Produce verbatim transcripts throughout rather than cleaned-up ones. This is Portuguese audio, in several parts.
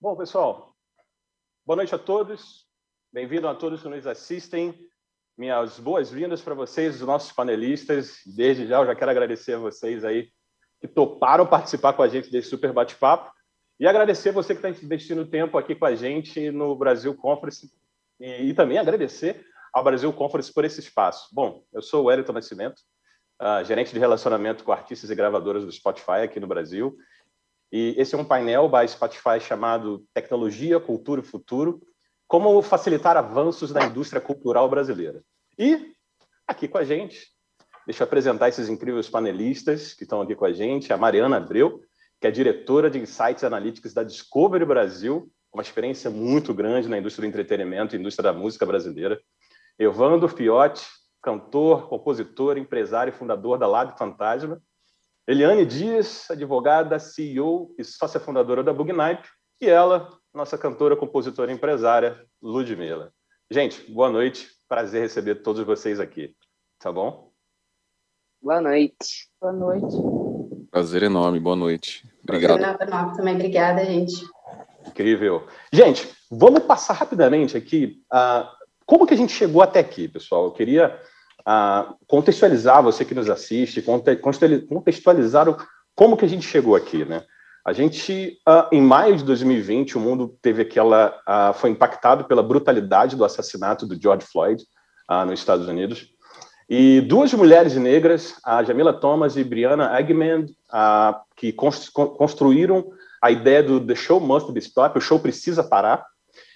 Bom, pessoal, boa noite a todos. Bem-vindo a todos que nos assistem. Minhas boas-vindas para vocês, os nossos panelistas. Desde já, eu já quero agradecer a vocês aí que toparam participar com a gente desse super bate-papo e agradecer a você que está investindo tempo aqui com a gente no Brasil Conference e, e também agradecer ao Brasil Conference por esse espaço. Bom, eu sou o Wellington Nascimento, uh, gerente de relacionamento com artistas e gravadoras do Spotify aqui no Brasil. E esse é um painel by Spotify chamado Tecnologia, Cultura e Futuro, como facilitar avanços na indústria cultural brasileira. E aqui com a gente, deixa eu apresentar esses incríveis panelistas que estão aqui com a gente, a Mariana Abreu, que é diretora de Insights Analytics da Discovery Brasil, uma experiência muito grande na indústria do entretenimento e indústria da música brasileira. Evandro Fiotti, cantor, compositor, empresário e fundador da Lab Fantasma. Eliane Dias, advogada, C E O e sócia fundadora da Bugnipe, e ela, nossa cantora, compositora e empresária, Ludmilla. Gente, boa noite, prazer receber todos vocês aqui, tá bom? Boa noite. Boa noite. Prazer enorme, boa noite. Obrigado. Prazer enorme também, obrigada, gente. Incrível. Gente, vamos passar rapidamente aqui uh, como que a gente chegou até aqui, pessoal. Eu queria uh, contextualizar você que nos assiste, contextualizar o, como que a gente chegou aqui, né? A gente, uh, em maio de dois mil e vinte, o mundo teve aquela, uh, foi impactado pela brutalidade do assassinato do George Floyd uh, nos Estados Unidos. E duas mulheres negras, a Jamila Thomas e Brianna Agneman, uh, que construíram a ideia do The Show Must Be Stopped, o show precisa parar,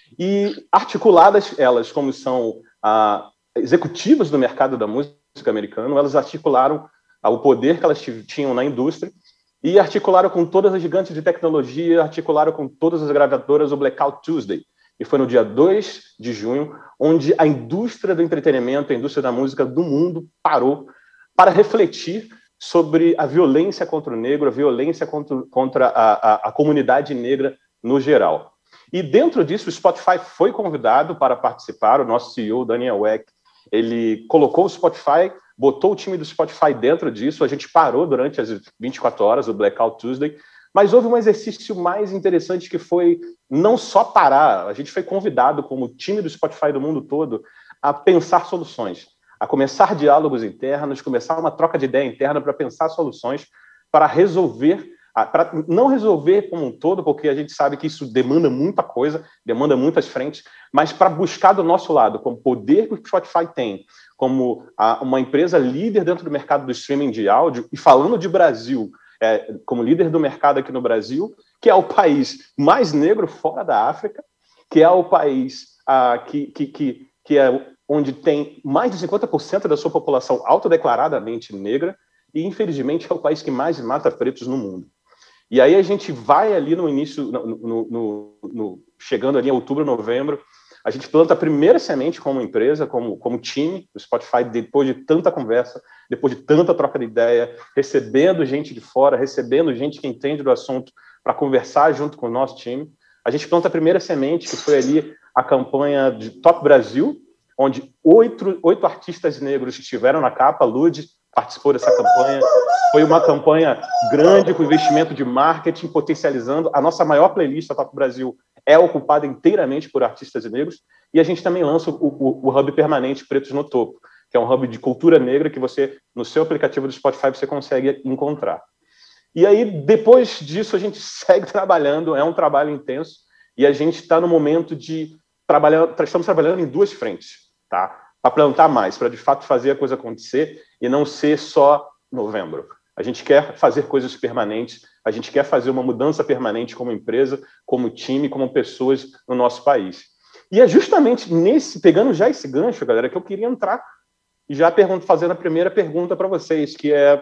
e articuladas, elas como são uh, executivas do mercado da música americano, elas articularam uh, o poder que elas tinham na indústria e articularam com todas as gigantes de tecnologia, articularam com todas as gravadoras o Blackout Tuesday. E foi no dia dois de junho, onde a indústria do entretenimento, a indústria da música do mundo parou para refletir sobre a violência contra o negro, a violência contra, contra a, a, a comunidade negra no geral. E dentro disso, o Spotify foi convidado para participar, o nosso C E O, Daniel Ek, ele colocou o Spotify, botou o time do Spotify dentro disso, a gente parou durante as vinte e quatro horas, o Blackout Tuesday, mas houve um exercício mais interessante que foi não só parar, a gente foi convidado como time do Spotify do mundo todo a pensar soluções, a começar diálogos internos, começar uma troca de ideia interna para pensar soluções para resolver, para não resolver como um todo, porque a gente sabe que isso demanda muita coisa, demanda muitas frentes, mas para buscar do nosso lado, como poder que o Spotify tem, como uma empresa líder dentro do mercado do streaming de áudio, e falando de Brasil, É, como líder do mercado aqui no Brasil, que é o país mais negro fora da África, que é o país ah, que, que, que, que é onde tem mais de cinquenta por cento da sua população autodeclaradamente negra, e infelizmente é o país que mais mata pretos no mundo. E aí a gente vai ali no início, no, no, no, no, chegando ali em outubro, novembro, a gente planta a primeira semente como empresa, como, como time, do Spotify, depois de tanta conversa, depois de tanta troca de ideia, recebendo gente de fora, recebendo gente que entende do assunto para conversar junto com o nosso time. A gente planta a primeira semente, que foi ali a campanha de Top Brasil, onde oito, oito artistas negros estiveram na capa, a Lud participou dessa campanha. Foi uma campanha grande, com investimento de marketing, potencializando. A nossa maior playlist, a Top Brasil, é ocupada inteiramente por artistas negros, e a gente também lança o, o, o Hub Permanente Pretos no Topo, que é um hub de cultura negra que você, no seu aplicativo do Spotify, você consegue encontrar. E aí, depois disso, a gente segue trabalhando, é um trabalho intenso, e a gente está no momento de trabalhar, estamos trabalhando em duas frentes, tá? Para plantar mais, para de fato fazer a coisa acontecer, e não ser só novembro. A gente quer fazer coisas permanentes, a gente quer fazer uma mudança permanente como empresa, como time, como pessoas no nosso país. E é justamente nesse, pegando já esse gancho, galera, que eu queria entrar e já pergunto, fazendo a primeira pergunta para vocês, que é,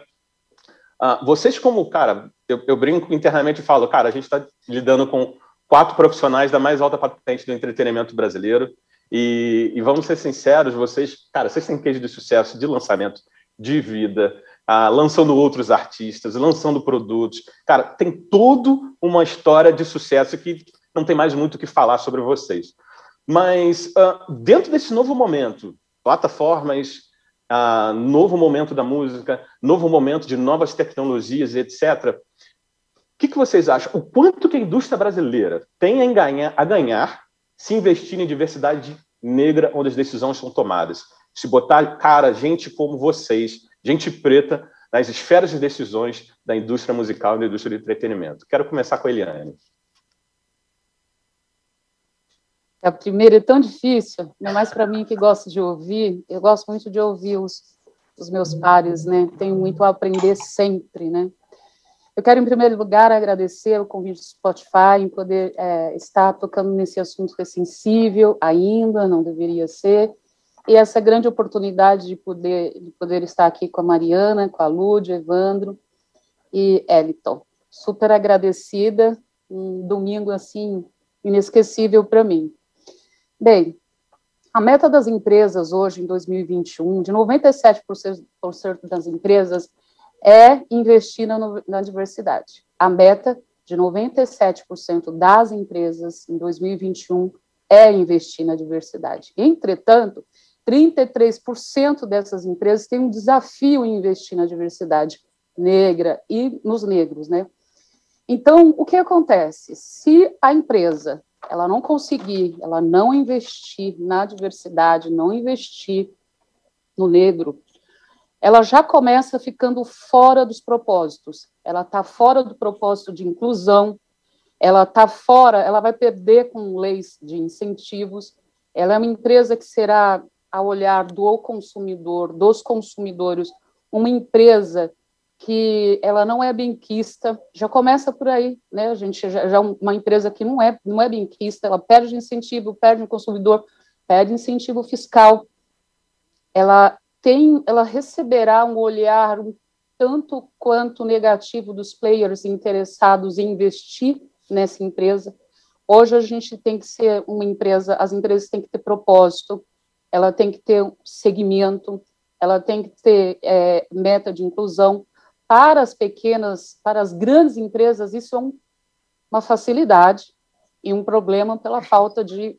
uh, vocês como, cara, eu, eu brinco internamente e falo, cara, a gente está lidando com quatro profissionais da mais alta patente do entretenimento brasileiro, e, e vamos ser sinceros, vocês, cara, vocês têm case de sucesso, de lançamento, de vida, uh, lançando outros artistas, lançando produtos. Cara, tem toda uma história de sucesso que não tem mais muito o que falar sobre vocês. Mas, uh, dentro desse novo momento, plataformas, uh, novo momento da música, novo momento de novas tecnologias, etcétera, que, que vocês acham? O quanto que a indústria brasileira tem a ganhar, a ganhar se investir em diversidade negra onde as decisões são tomadas? Se botar, cara, gente como vocês, gente preta, nas esferas de decisões da indústria musical e da indústria do entretenimento. Quero começar com a Eliane. A primeira é tão difícil, ainda mais para mim que gosto de ouvir. Eu gosto muito de ouvir os, os meus pares, né? Tenho muito a aprender sempre, né? Eu quero, em primeiro lugar, agradecer o convite do Spotify em poder é, estar tocando nesse assunto que é sensível ainda, não deveria ser, e essa grande oportunidade de poder, de poder estar aqui com a Mariana, com a Lúdia, Evandro e Eliton. Super agradecida, um domingo, assim, inesquecível para mim. Bem, a meta das empresas hoje, em dois mil e vinte e um, de noventa e sete por cento das empresas, é investir na, na diversidade. A meta de noventa e sete por cento das empresas em dois mil e vinte e um é investir na diversidade. Entretanto, trinta e três por cento dessas empresas têm um desafio em investir na diversidade negra e nos negros, né? Então, o que acontece? Se a empresa ela não conseguir, ela não investir na diversidade, não investir no negro, ela já começa ficando fora dos propósitos. Ela está fora do propósito de inclusão, ela está fora, ela vai perder com leis de incentivos, ela é uma empresa que será, ao olhar do consumidor, dos consumidores, uma empresa que ela não é benquista, já começa por aí, né, a gente já, já uma empresa que não é, não é benquista, ela perde incentivo, perde o consumidor, perde incentivo fiscal, ela tem, ela receberá um olhar um tanto quanto negativo dos players interessados em investir nessa empresa. Hoje a gente tem que ser uma empresa, as empresas têm que ter propósito, ela tem que ter segmento, ela tem que ter é, meta de inclusão. Para as pequenas, para as grandes empresas, isso é um, uma facilidade e um problema pela falta de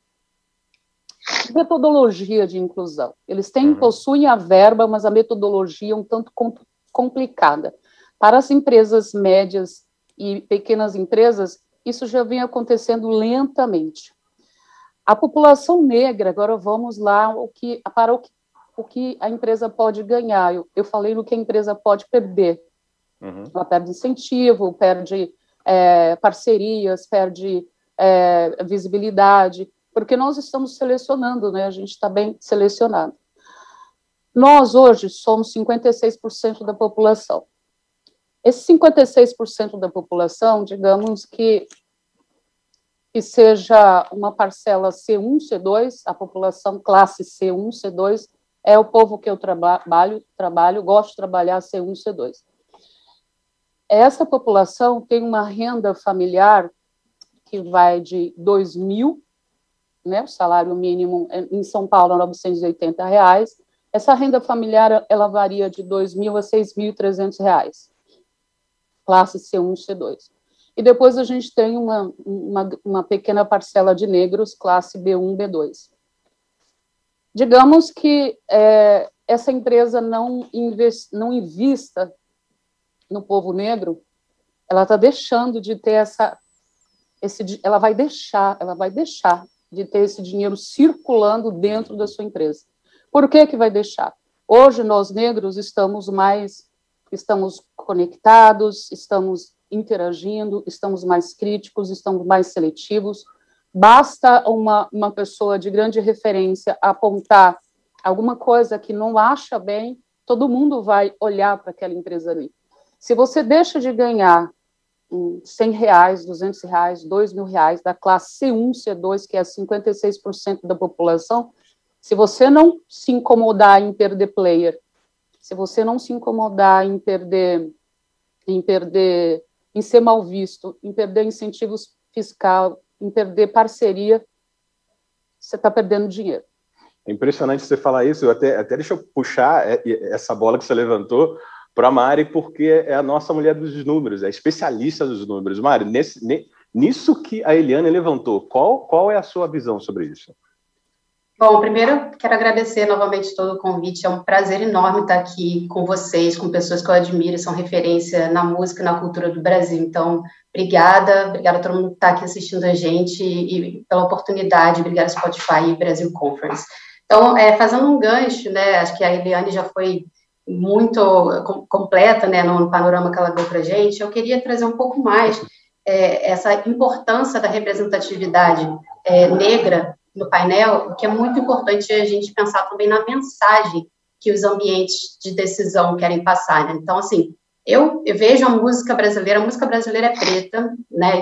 metodologia de inclusão. Eles têm, uhum. possuem a verba, mas a metodologia é um tanto complicada. Para as empresas médias e pequenas empresas, isso já vem acontecendo lentamente. A população negra, agora vamos lá o que, para o que, o que a empresa pode ganhar. Eu, eu falei no que a empresa pode perder. Uhum. Ela perde incentivo, perde é, parcerias, perde é, visibilidade, porque nós estamos selecionando, né? A gente está bem selecionado. Nós, hoje, somos cinquenta e seis por cento da população. Esse cinquenta e seis por cento da população, digamos que, que seja uma parcela C um, C dois, a população classe C um, C dois, é o povo que eu trabalho, trabalho gosto de trabalhar C um, C dois. Essa população tem uma renda familiar que vai de dois mil, né, o salário mínimo em São Paulo é novecentos e oitenta reais, essa renda familiar ela varia de dois mil a seis mil e trezentos reais, classe C um, C dois. E depois a gente tem uma, uma, uma pequena parcela de negros, classe B um, B dois. Digamos que é, essa empresa não, invest, não invista no povo negro, ela está deixando de ter essa, esse, ela vai deixar, ela vai deixar de ter esse dinheiro circulando dentro da sua empresa. Por que que vai deixar? Hoje nós negros estamos mais, estamos conectados, estamos interagindo, estamos mais críticos, estamos mais seletivos. Basta uma, uma pessoa de grande referência apontar alguma coisa que não acha bem, todo mundo vai olhar para aquela empresa ali. Se você deixa de ganhar cem reais, duzentos reais, dois mil reais da classe C um, C dois, que é cinquenta e seis por cento da população, se você não se incomodar em perder player, se você não se incomodar em perder, em perder, em ser mal visto, em perder incentivos fiscal, em perder parceria, você está perdendo dinheiro. É impressionante você falar isso, eu até, até deixa eu puxar essa bola que você levantou para a Mari, porque é a nossa mulher dos números, é especialista dos números. Mari, nesse, nisso que a Eliane levantou, qual, qual é a sua visão sobre isso? Bom, primeiro quero agradecer novamente todo o convite, é um prazer enorme estar aqui com vocês, com pessoas que eu admiro, são referência na música e na cultura do Brasil, então, obrigada, obrigada a todo mundo que está aqui assistindo a gente e, e pela oportunidade, obrigada Spotify e Brasil Conference. Então, é, fazendo um gancho, né, acho que a Eliane já foi muito com, completa, né, no panorama que ela deu para a gente, eu queria trazer um pouco mais é, essa importância da representatividade é, negra no painel, que é muito importante a gente pensar também na mensagem que os ambientes de decisão querem passar, né? Então, assim, eu, eu vejo a música brasileira, a música brasileira é preta, né?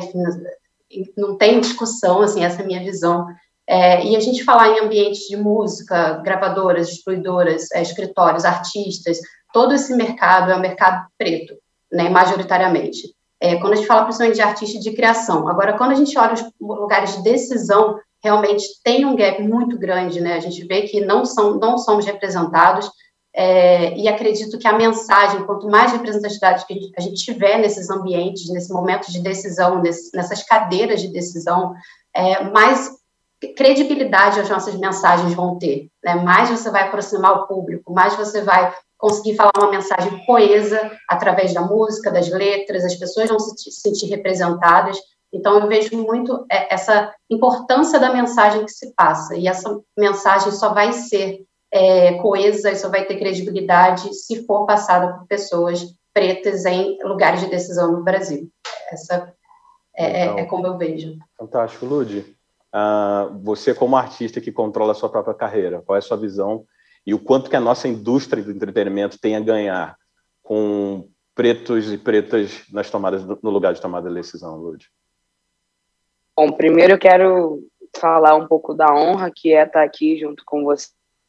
Não tem discussão, assim, essa é a minha visão. É, e a gente falar em ambientes de música, gravadoras, distribuidoras, é, escritórios, artistas, todo esse mercado é um mercado preto, né? Majoritariamente. É, quando a gente fala principalmente de artista de criação. Agora, quando a gente olha os lugares de decisão, realmente tem um gap muito grande, né? A gente vê que não, são, não somos representados, é, e acredito que a mensagem, quanto mais representatividade que a gente, a gente tiver nesses ambientes, nesse momento de decisão, nesse, nessas cadeiras de decisão, é, mais credibilidade as nossas mensagens vão ter, né? Mais você vai aproximar o público, mais você vai conseguir falar uma mensagem coesa através da música, das letras, as pessoas vão se sentir representadas. Então, eu vejo muito essa importância da mensagem que se passa, e essa mensagem só vai ser é, coesa e só vai ter credibilidade se for passada por pessoas pretas em lugares de decisão no Brasil. Essa é, então, é como eu vejo. Fantástico. Lud, uh, você como artista que controla a sua própria carreira, qual é a sua visão e o quanto que a nossa indústria do entretenimento tem a ganhar com pretos e pretas nas tomadas, no lugar de tomada de decisão, Lud? Bom, primeiro eu quero falar um pouco da honra que é estar aqui junto com vocês.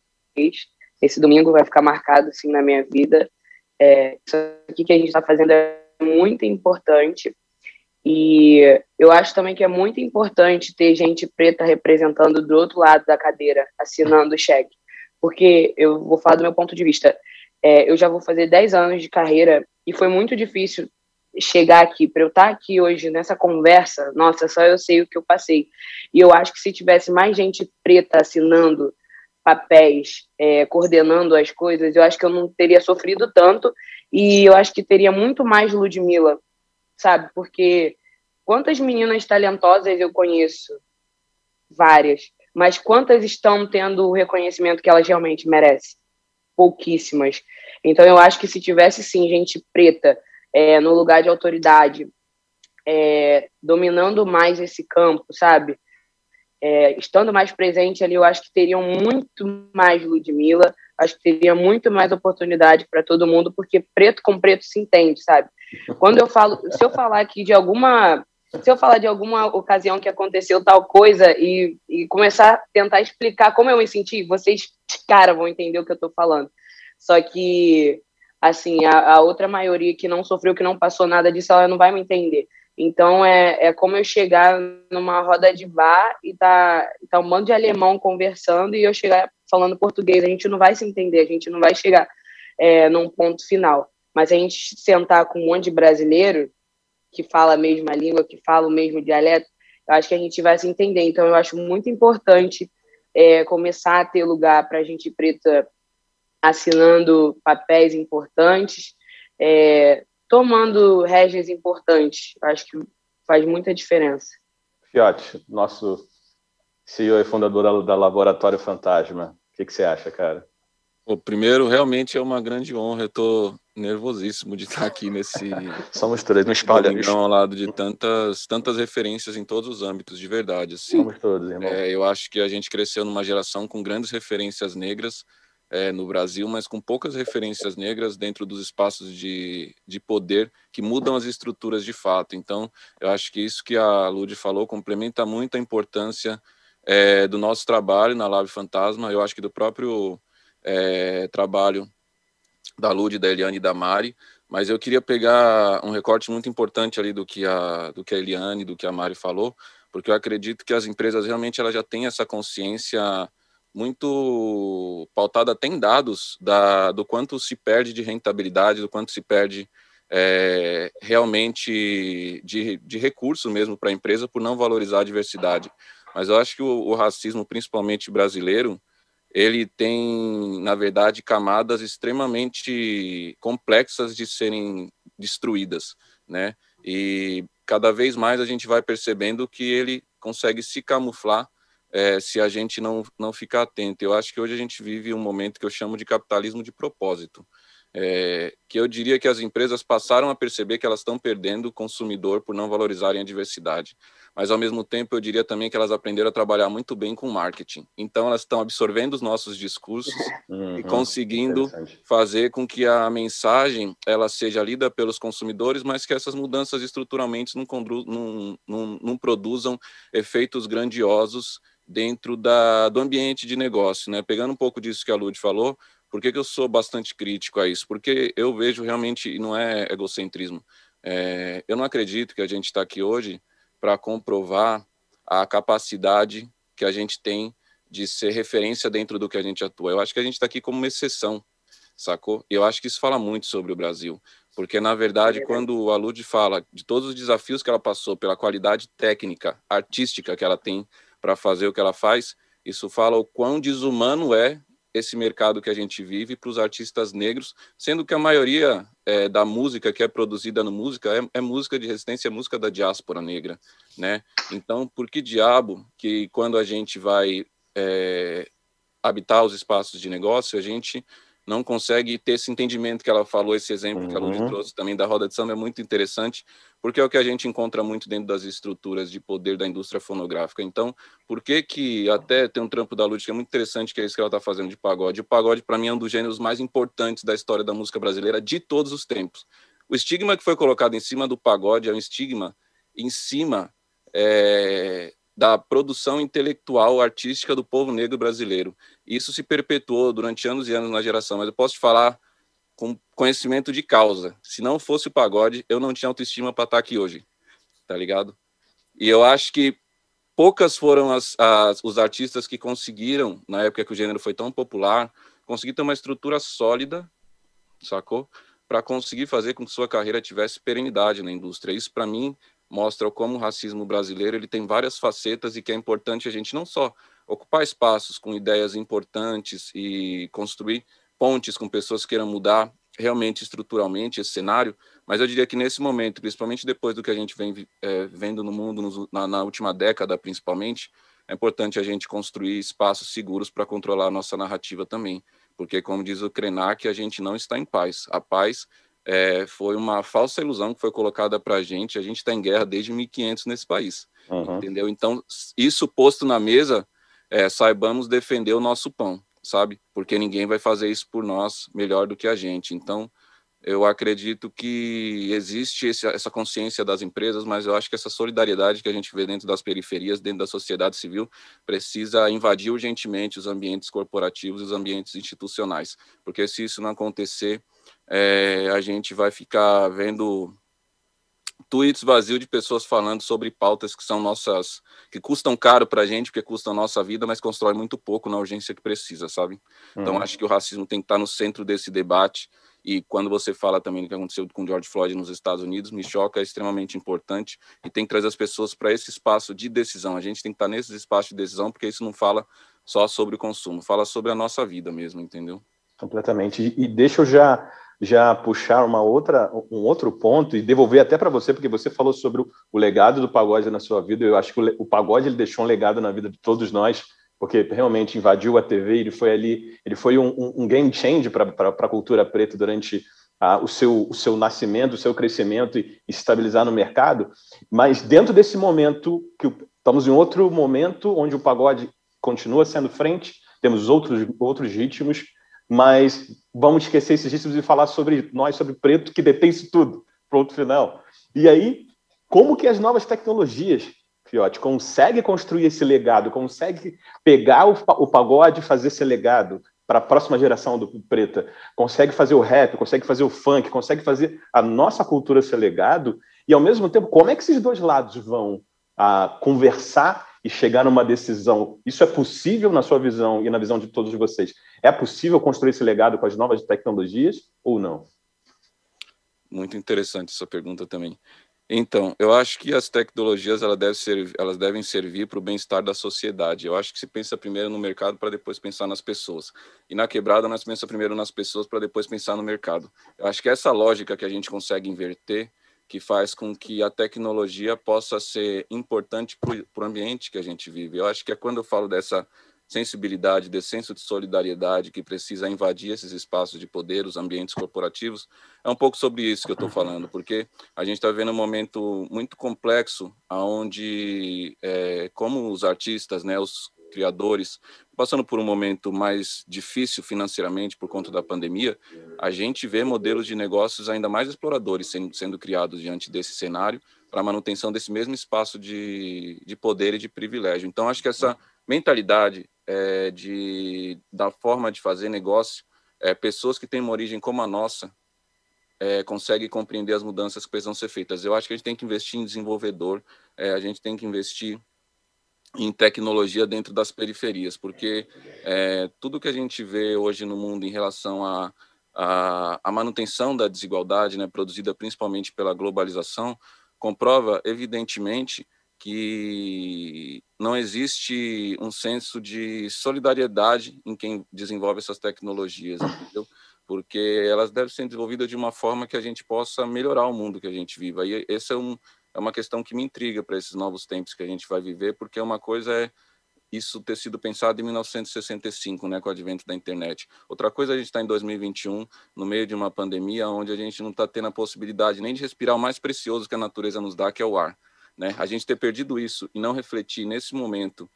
Esse domingo vai ficar marcado, assim, na minha vida. É, isso aqui que a gente está fazendo é muito importante. E eu acho também que é muito importante ter gente preta representando do outro lado da cadeira, assinando o cheque. Porque eu vou falar do meu ponto de vista. É, eu já vou fazer dez anos de carreira e foi muito difícil chegar aqui, para eu estar aqui hoje nessa conversa, nossa, só eu sei o que eu passei. E eu acho que se tivesse mais gente preta assinando papéis, é, coordenando as coisas, eu acho que eu não teria sofrido tanto, e eu acho que teria muito mais Ludmilla, sabe? Porque quantas meninas talentosas eu conheço? Várias. Mas quantas estão tendo o reconhecimento que elas realmente merecem? Pouquíssimas. Então eu acho que se tivesse, sim, gente preta É, no lugar de autoridade, é, dominando mais esse campo, sabe? É, estando mais presente ali, eu acho que teriam muito mais Ludmilla, acho que teria muito mais oportunidade para todo mundo, porque preto com preto se entende, sabe? Quando eu falo, se eu falar aqui de alguma, se eu falar de alguma ocasião que aconteceu tal coisa e, e começar a tentar explicar como eu me senti, vocês, cara, vão entender o que eu estou falando. Só que assim, a, a outra maioria que não sofreu, que não passou nada disso, ela não vai me entender. Então, é, é como eu chegar numa roda de bar e tá, tá um bando de alemão conversando e eu chegar falando português. A gente não vai se entender, a gente não vai chegar é, num ponto final. Mas a gente sentar com um monte de brasileiro que fala a mesma língua, que fala o mesmo dialeto, eu acho que a gente vai se entender. Então, eu acho muito importante é, começar a ter lugar para a gente preta assinando papéis importantes, é, tomando régias importantes. Acho que faz muita diferença. Fiote, nosso C E O e fundador da, da Laboratório Fantasma, o que, que você acha, cara? O primeiro, realmente é uma grande honra. Eu estou nervosíssimo de estar aqui nesse... Somos todos, no espalha. Ao lado de tantas, tantas referências em todos os âmbitos, de verdade. Assim. Somos todos, irmão. É, eu acho que a gente cresceu numa geração com grandes referências negras, É, no Brasil, mas com poucas referências negras dentro dos espaços de, de poder que mudam as estruturas de fato. Então, eu acho que isso que a Lud falou complementa muito a importância é, do nosso trabalho na Lab Fantasma, eu acho que do próprio é, trabalho da Lud, da Eliane e da Mari, mas eu queria pegar um recorte muito importante ali do que a, do que a Eliane, do que a Mari falou, porque eu acredito que as empresas realmente elas já têm essa consciência muito pautada até em dados da, do quanto se perde de rentabilidade, do quanto se perde é, realmente de, de recurso mesmo para a empresa por não valorizar a diversidade. mas eu acho que o, o racismo, principalmente brasileiro, ele tem, na verdade, camadas extremamente complexas de serem destruídas, né? E cada vez mais a gente vai percebendo que ele consegue se camuflar é, se a gente não, não ficar atento. Eu acho que hoje a gente vive um momento que eu chamo de capitalismo de propósito, é, que eu diria que as empresas passaram a perceber que elas estão perdendo o consumidor por não valorizarem a diversidade. Mas, ao mesmo tempo, eu diria também que elas aprenderam a trabalhar muito bem com marketing. Então, elas estão absorvendo os nossos discursos uhum, e conseguindo fazer com que a mensagem ela seja lida pelos consumidores, mas que essas mudanças estruturalmente não, não, não, não produzam efeitos grandiosos dentro da, do ambiente de negócio, né? Pegando um pouco disso que a Lud falou, por que que eu sou bastante crítico a isso? Porque eu vejo realmente, e não é egocentrismo, é, eu não acredito que a gente está aqui hoje para comprovar a capacidade que a gente tem de ser referência dentro do que a gente atua. Eu acho que a gente está aqui como uma exceção, sacou? E eu acho que isso fala muito sobre o Brasil, porque, na verdade, quando a Lud fala de todos os desafios que ela passou, pela qualidade técnica, artística que ela tem para fazer o que ela faz, isso fala o quão desumano é esse mercado que a gente vive para os artistas negros, sendo que a maioria é, da música que é produzida no música é, é música de resistência, é música da diáspora negra, né? Então, por que diabo que quando a gente vai é, habitar os espaços de negócio, a gente não consegue ter esse entendimento que ela falou, esse exemplo uhum. que a Lud trouxe também da roda de samba é muito interessante, porque é o que a gente encontra muito dentro das estruturas de poder da indústria fonográfica. Então, por que que até tem um trampo da Lud que é muito interessante, que é isso que ela está fazendo de pagode. O pagode, para mim, é um dos gêneros mais importantes da história da música brasileira de todos os tempos. O estigma que foi colocado em cima do pagode é um estigma em cima é, da produção intelectual, artística do povo negro brasileiro. Isso se perpetuou durante anos e anos na geração, mas eu posso te falar com conhecimento de causa. Se não fosse o pagode, eu não tinha autoestima para estar aqui hoje, tá ligado? E eu acho que poucas foram as, as, os artistas que conseguiram, na época que o gênero foi tão popular, conseguir ter uma estrutura sólida, sacou? Para conseguir fazer com que sua carreira tivesse perenidade na indústria. Isso, para mim, mostra como o racismo brasileiro ele tem várias facetas e que é importante a gente não só ocupar espaços com ideias importantes e construir pontes com pessoas que queiram mudar realmente estruturalmente esse cenário, mas eu diria que nesse momento, principalmente depois do que a gente vem é, vendo no mundo nos, na, na última década principalmente, é importante a gente construir espaços seguros para controlar a nossa narrativa também, porque como diz o Krenak, a gente não está em paz. A paz É, foi uma falsa ilusão que foi colocada para a gente. A gente está em guerra desde mil e quinhentos nesse país, uhum. entendeu? Então, isso posto na mesa, é, saibamos defender o nosso pão, sabe? Porque ninguém vai fazer isso por nós melhor do que a gente. Então, eu acredito que existe esse, essa consciência das empresas, mas eu acho que essa solidariedade que a gente vê dentro das periferias, dentro da sociedade civil, precisa invadir urgentemente os ambientes corporativos e os ambientes institucionais, porque se isso não acontecer, É, a gente vai ficar vendo tweets vazios de pessoas falando sobre pautas que são nossas, que custam caro para a gente, porque custam a nossa vida, mas constrói muito pouco na urgência que precisa, sabe? Uhum. Então, acho que o racismo tem que estar no centro desse debate, e quando você fala também do que aconteceu com George Floyd nos Estados Unidos, me choca, é extremamente importante, e tem que trazer as pessoas para esse espaço de decisão. A gente tem que estar nesses espaços de decisão, porque isso não fala só sobre o consumo, fala sobre a nossa vida mesmo, entendeu? Completamente. E, e deixa eu já... já puxar uma outra, um outro ponto e devolver até para você, porque você falou sobre o, o legado do pagode na sua vida. Eu acho que o, o pagode ele deixou um legado na vida de todos nós, porque realmente invadiu a T V, ele foi ali, ele foi um, um, um game change para a cultura preta durante ah, o, seu, o seu nascimento, o seu crescimento e, e estabilizar no mercado. Mas dentro desse momento, que estamos em outro momento onde o pagode continua sendo frente, temos outros, outros ritmos, mas vamos esquecer esses ritmos e falar sobre nós, sobre preto, que detém isso tudo, pronto, final. E aí, como que as novas tecnologias, Fiote, conseguem construir esse legado, conseguem pegar o, o pagode e fazer esse legado para a próxima geração do preta, consegue fazer o rap, consegue fazer o funk, consegue fazer a nossa cultura ser legado, e ao mesmo tempo, como é que esses dois lados vão ah, conversar e chegar numa decisão? Isso é possível na sua visão e na visão de todos vocês? É possível construir esse legado com as novas tecnologias ou não? Muito interessante essa pergunta também. Então, eu acho que as tecnologias elas devem servir, elas devem servir para o bem-estar da sociedade. Eu acho que se pensa primeiro no mercado para depois pensar nas pessoas. E na quebrada nós pensa primeiro nas pessoas para depois pensar no mercado. Eu acho que essa lógica que a gente consegue inverter, que faz com que a tecnologia possa ser importante para o ambiente que a gente vive. Eu acho que é quando eu falo dessa sensibilidade, desse senso de solidariedade que precisa invadir esses espaços de poder, os ambientes corporativos, é um pouco sobre isso que eu estou falando, porque a gente está vivendo um momento muito complexo, onde, é, como os artistas, né, os criadores, passando por um momento mais difícil financeiramente por conta da pandemia, a gente vê modelos de negócios ainda mais exploradores sendo, sendo criados diante desse cenário para a manutenção desse mesmo espaço de, de poder e de privilégio. Então, acho que essa mentalidade é, de, da forma de fazer negócio, é, pessoas que têm uma origem como a nossa, é, conseguem compreender as mudanças que precisam ser feitas. Eu acho que a gente tem que investir em desenvolvedor, é, a gente tem que investir em tecnologia dentro das periferias, porque é, tudo que a gente vê hoje no mundo em relação à a, a, a manutenção da desigualdade, né, produzida principalmente pela globalização, comprova evidentemente que não existe um senso de solidariedade em quem desenvolve essas tecnologias, entendeu? Porque elas devem ser desenvolvidas de uma forma que a gente possa melhorar o mundo que a gente vive. E esse é, um, é uma questão que me intriga para esses novos tempos que a gente vai viver, porque uma coisa é isso ter sido pensado em mil novecentos e sessenta e cinco, né, com o advento da internet. Outra coisa, a gente está em dois mil e vinte e um, no meio de uma pandemia, onde a gente não está tendo a possibilidade nem de respirar o mais precioso que a natureza nos dá, que é o ar. Né? A gente ter perdido isso e não refletir nesse momento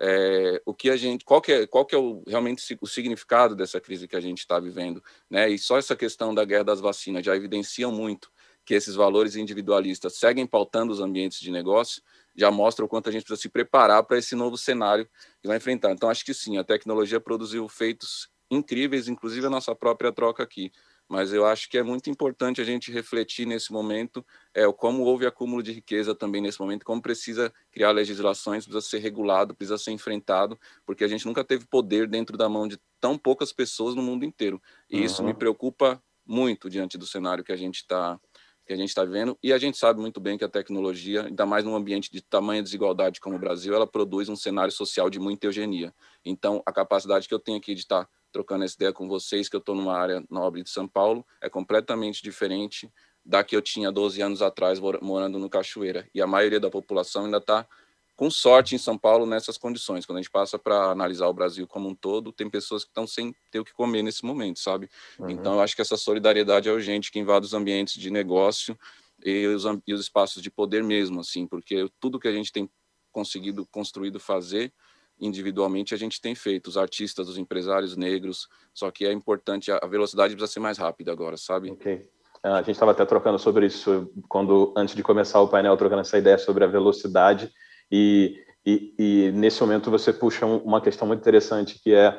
é, o que a gente, qual que é, qual que é o, realmente o significado dessa crise que a gente está vivendo, né? E só essa questão da guerra das vacinas já evidenciam muito que esses valores individualistas seguem pautando os ambientes de negócio, já mostra o quanto a gente precisa se preparar para esse novo cenário que vai enfrentar. Então, acho que sim, a tecnologia produziu feitos incríveis, inclusive a nossa própria troca aqui. Mas eu acho que é muito importante a gente refletir nesse momento é, como houve acúmulo de riqueza também nesse momento, como precisa criar legislações, precisa ser regulado, precisa ser enfrentado, porque a gente nunca teve poder dentro da mão de tão poucas pessoas no mundo inteiro. E uhum. isso me preocupa muito diante do cenário que a gente está que a gente está vendo, e a gente sabe muito bem que a tecnologia, ainda mais num ambiente de tamanha desigualdade como o Brasil, ela produz um cenário social de muita eugenia. Então, a capacidade que eu tenho aqui de estar trocando essa ideia com vocês, que eu estou numa área nobre de São Paulo, é completamente diferente da que eu tinha doze anos atrás, morando no Cachoeira. E a maioria da população ainda está, com sorte, em São Paulo, nessas condições. Quando a gente passa para analisar o Brasil como um todo, tem pessoas que estão sem ter o que comer nesse momento, sabe? Uhum. Então, eu acho que essa solidariedade é urgente, que invade os ambientes de negócio e os, e os espaços de poder mesmo, assim, porque tudo que a gente tem conseguido, construído fazer individualmente, a gente tem feito, os artistas, os empresários negros, só que é importante, a velocidade precisa ser mais rápida agora, sabe? Ok. A gente estava até trocando sobre isso, quando antes de começar o painel, trocando essa ideia sobre a velocidade, e, e, e nesse momento você puxa uma questão muito interessante, que é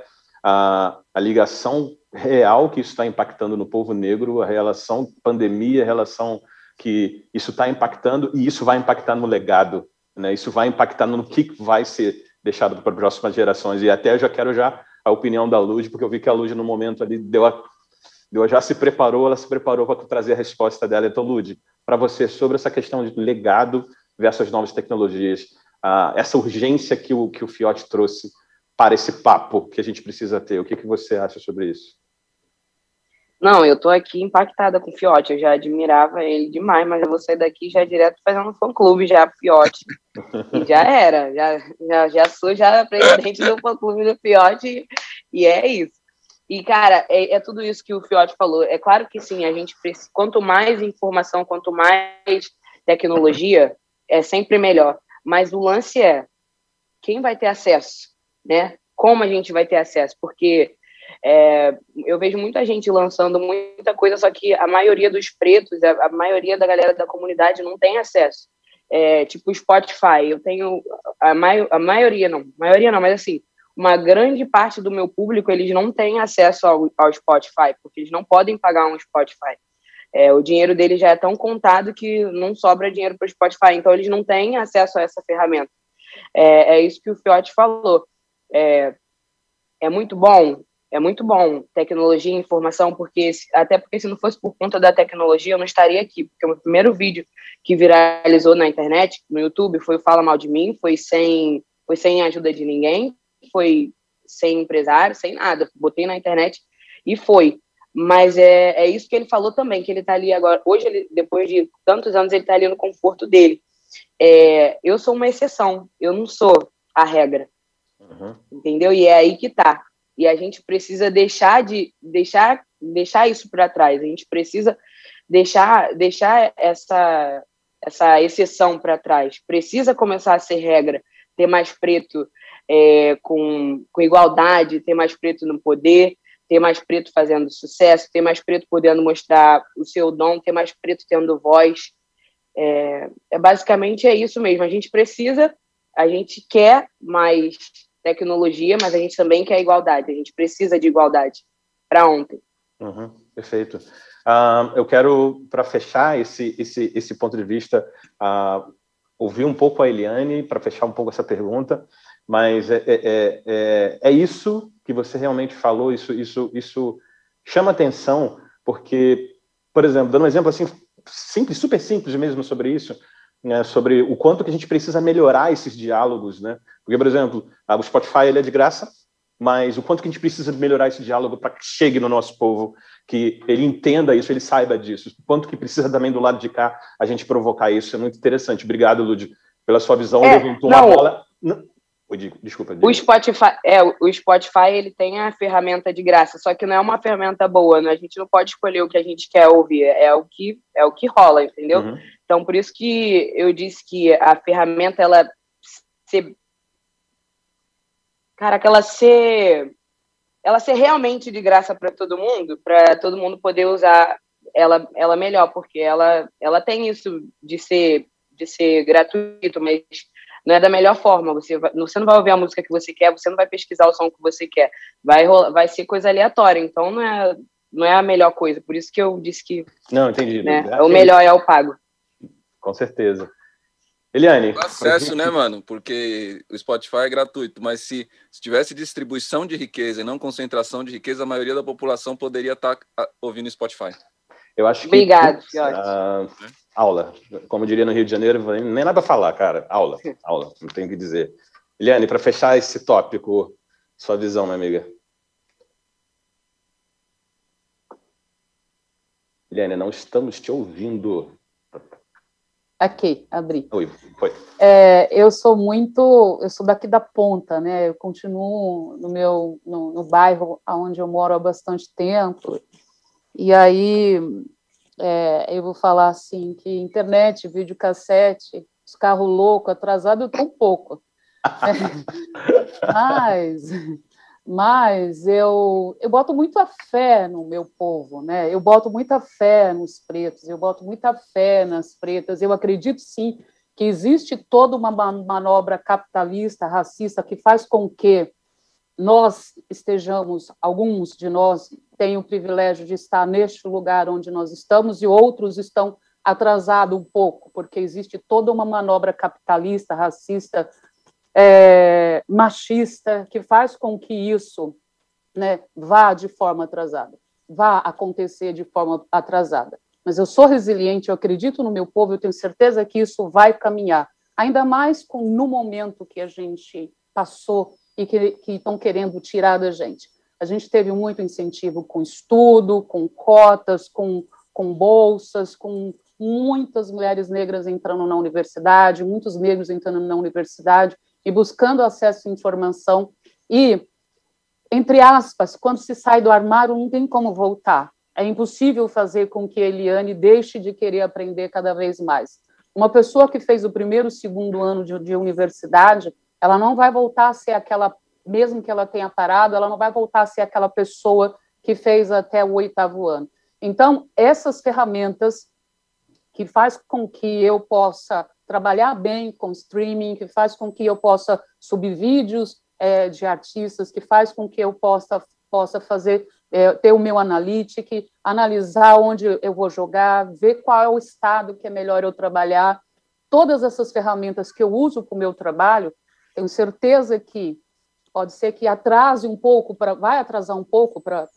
a, a ligação real que isso está impactando no povo negro, a relação pandemia, a relação que isso está impactando, e isso vai impactar no legado, né? Isso vai impactar no que vai ser deixado para as próximas gerações. E até eu já quero já a opinião da Lud, porque eu vi que a Lud, no momento ali, deu a, deu, já se preparou, ela se preparou para trazer a resposta dela. Então, Lud, para você, sobre essa questão de legado versus novas tecnologias, uh, essa urgência que o, que o Fiote trouxe para esse papo que a gente precisa ter, o que, que você acha sobre isso? Não, eu tô aqui impactada com o Fiote, eu já admirava ele demais, mas eu vou sair daqui já direto fazendo um fã-clube já pro Fiote, e já era, já, já, já sou já presidente do fã-clube do Fiote, e é isso. E, cara, é, é tudo isso que o Fiote falou, é claro que sim, a gente precisa, quanto mais informação, quanto mais tecnologia, é sempre melhor, mas o lance é, quem vai ter acesso, né? Como a gente vai ter acesso, porque... É, eu vejo muita gente lançando muita coisa, só que a maioria dos pretos, a, a maioria da galera da comunidade não tem acesso. É, tipo o Spotify, eu tenho a, mai, a maioria não, maioria não, mas assim, uma grande parte do meu público, eles não têm acesso ao, ao Spotify, porque eles não podem pagar um Spotify. É, o dinheiro deles já é tão contado que não sobra dinheiro para o Spotify, então eles não têm acesso a essa ferramenta. É, é isso que o Fiote falou. É, é muito bom. é muito bom, tecnologia e informação, porque até porque se não fosse por conta da tecnologia, eu não estaria aqui, porque o meu primeiro vídeo que viralizou na internet, no YouTube, foi o Fala Mal de Mim, foi sem, foi sem ajuda de ninguém, foi sem empresário, sem nada, botei na internet e foi. Mas é, é isso que ele falou também, que ele está ali agora, hoje, ele, depois de tantos anos, ele está ali no conforto dele. É, eu sou uma exceção, eu não sou a regra, uhum. Entendeu? E é aí que tá. E a gente precisa deixar de deixar, deixar isso para trás. A gente precisa deixar, deixar essa, essa exceção para trás. Precisa começar a ser regra, ter mais preto é, com, com igualdade, ter mais preto no poder, ter mais preto fazendo sucesso, ter mais preto podendo mostrar o seu dom, ter mais preto tendo voz. É, é basicamente é isso mesmo. A gente precisa, a gente quer mais tecnologia, mas a gente também quer igualdade. A gente precisa de igualdade para ontem. Uhum, perfeito. Uh, eu quero, para fechar esse, esse, esse ponto de vista, uh, ouvir um pouco a Eliane, para fechar um pouco essa pergunta, mas é, é, é, é isso que você realmente falou, isso, isso, isso chama atenção, porque, por exemplo, dando um exemplo assim, simples, super simples mesmo sobre isso, né, sobre o quanto que a gente precisa melhorar esses diálogos, né? Porque, por exemplo, o Spotify ele é de graça, mas o quanto que a gente precisa melhorar esse diálogo para que chegue no nosso povo, que ele entenda isso, ele saiba disso. O quanto que precisa também do lado de cá a gente provocar isso, é muito interessante. Obrigado, Lud, pela sua visão. É, levantou uma bola... Não. Desculpa. O Spotify, é, o Spotify ele tem a ferramenta de graça, só que não é uma ferramenta boa, né? A gente não pode escolher o que a gente quer ouvir, é o que, é o que rola, entendeu? Uhum. Então, por isso que eu disse que a ferramenta, ela ser... Cara, que ela ser... Ela ser realmente de graça para todo mundo, para todo mundo poder usar ela, ela melhor, porque ela, ela tem isso de ser, de ser gratuito, mas... não é da melhor forma, você, vai, você não vai ouvir a música que você quer, você não vai pesquisar o som que você quer, vai, rolar, vai ser coisa aleatória, então não é, não é a melhor coisa, por isso que eu disse que não, entendi, né, é o melhor é o pago. Com certeza. Eliane? O acesso, né, mano, porque o Spotify é gratuito, mas se, se tivesse distribuição de riqueza e não concentração de riqueza, a maioria da população poderia estar ouvindo Spotify. Eu acho que... Obrigado, Fiote. Uh, aula. Como eu diria no Rio de Janeiro, nem nada a falar, cara. Aula, aula, não tenho o que dizer. Eliane, para fechar esse tópico, sua visão, minha amiga. Eliane, não estamos te ouvindo. Aqui, abri. Oi, foi. É, eu sou muito, eu sou daqui da Ponta, né? Eu continuo no meu, no, no bairro onde eu moro há bastante tempo. E aí, é, eu vou falar assim, que internet, videocassete, os carros loucos, atrasados, eu estou um pouco. É, mas, mas eu, eu boto muita fé no meu povo, né? Eu boto muita fé nos pretos, eu boto muita fé nas pretas. Eu acredito, sim, que existe toda uma manobra capitalista, racista, que faz com que nós estejamos, alguns de nós têm o privilégio de estar neste lugar onde nós estamos e outros estão atrasados um pouco, porque existe toda uma manobra capitalista, racista, é, machista, que faz com que isso, né, vá de forma atrasada, vá acontecer de forma atrasada. Mas eu sou resiliente, eu acredito no meu povo, eu tenho certeza que isso vai caminhar, ainda mais com, no momento que a gente passou e que, que estão querendo tirar da gente. A gente teve muito incentivo com estudo, com cotas, com, com bolsas, com muitas mulheres negras entrando na universidade, muitos negros entrando na universidade e buscando acesso à informação. E, entre aspas, quando se sai do armário, não tem como voltar. É impossível fazer com que a Eliane deixe de querer aprender cada vez mais. Uma pessoa que fez o primeiro, segundo ano de, de universidade, ela não vai voltar a ser aquela, mesmo que ela tenha parado, ela não vai voltar a ser aquela pessoa que fez até o oitavo ano. Então, essas ferramentas que faz com que eu possa trabalhar bem com streaming, que faz com que eu possa subir vídeos é, de artistas, que faz com que eu possa, possa fazer, é, ter o meu analytics, analisar onde eu vou jogar, ver qual é o estado que é melhor eu trabalhar. Todas essas ferramentas que eu uso para o meu trabalho, tenho certeza que pode ser que atrase um pouco, pra, vai atrasar um pouco para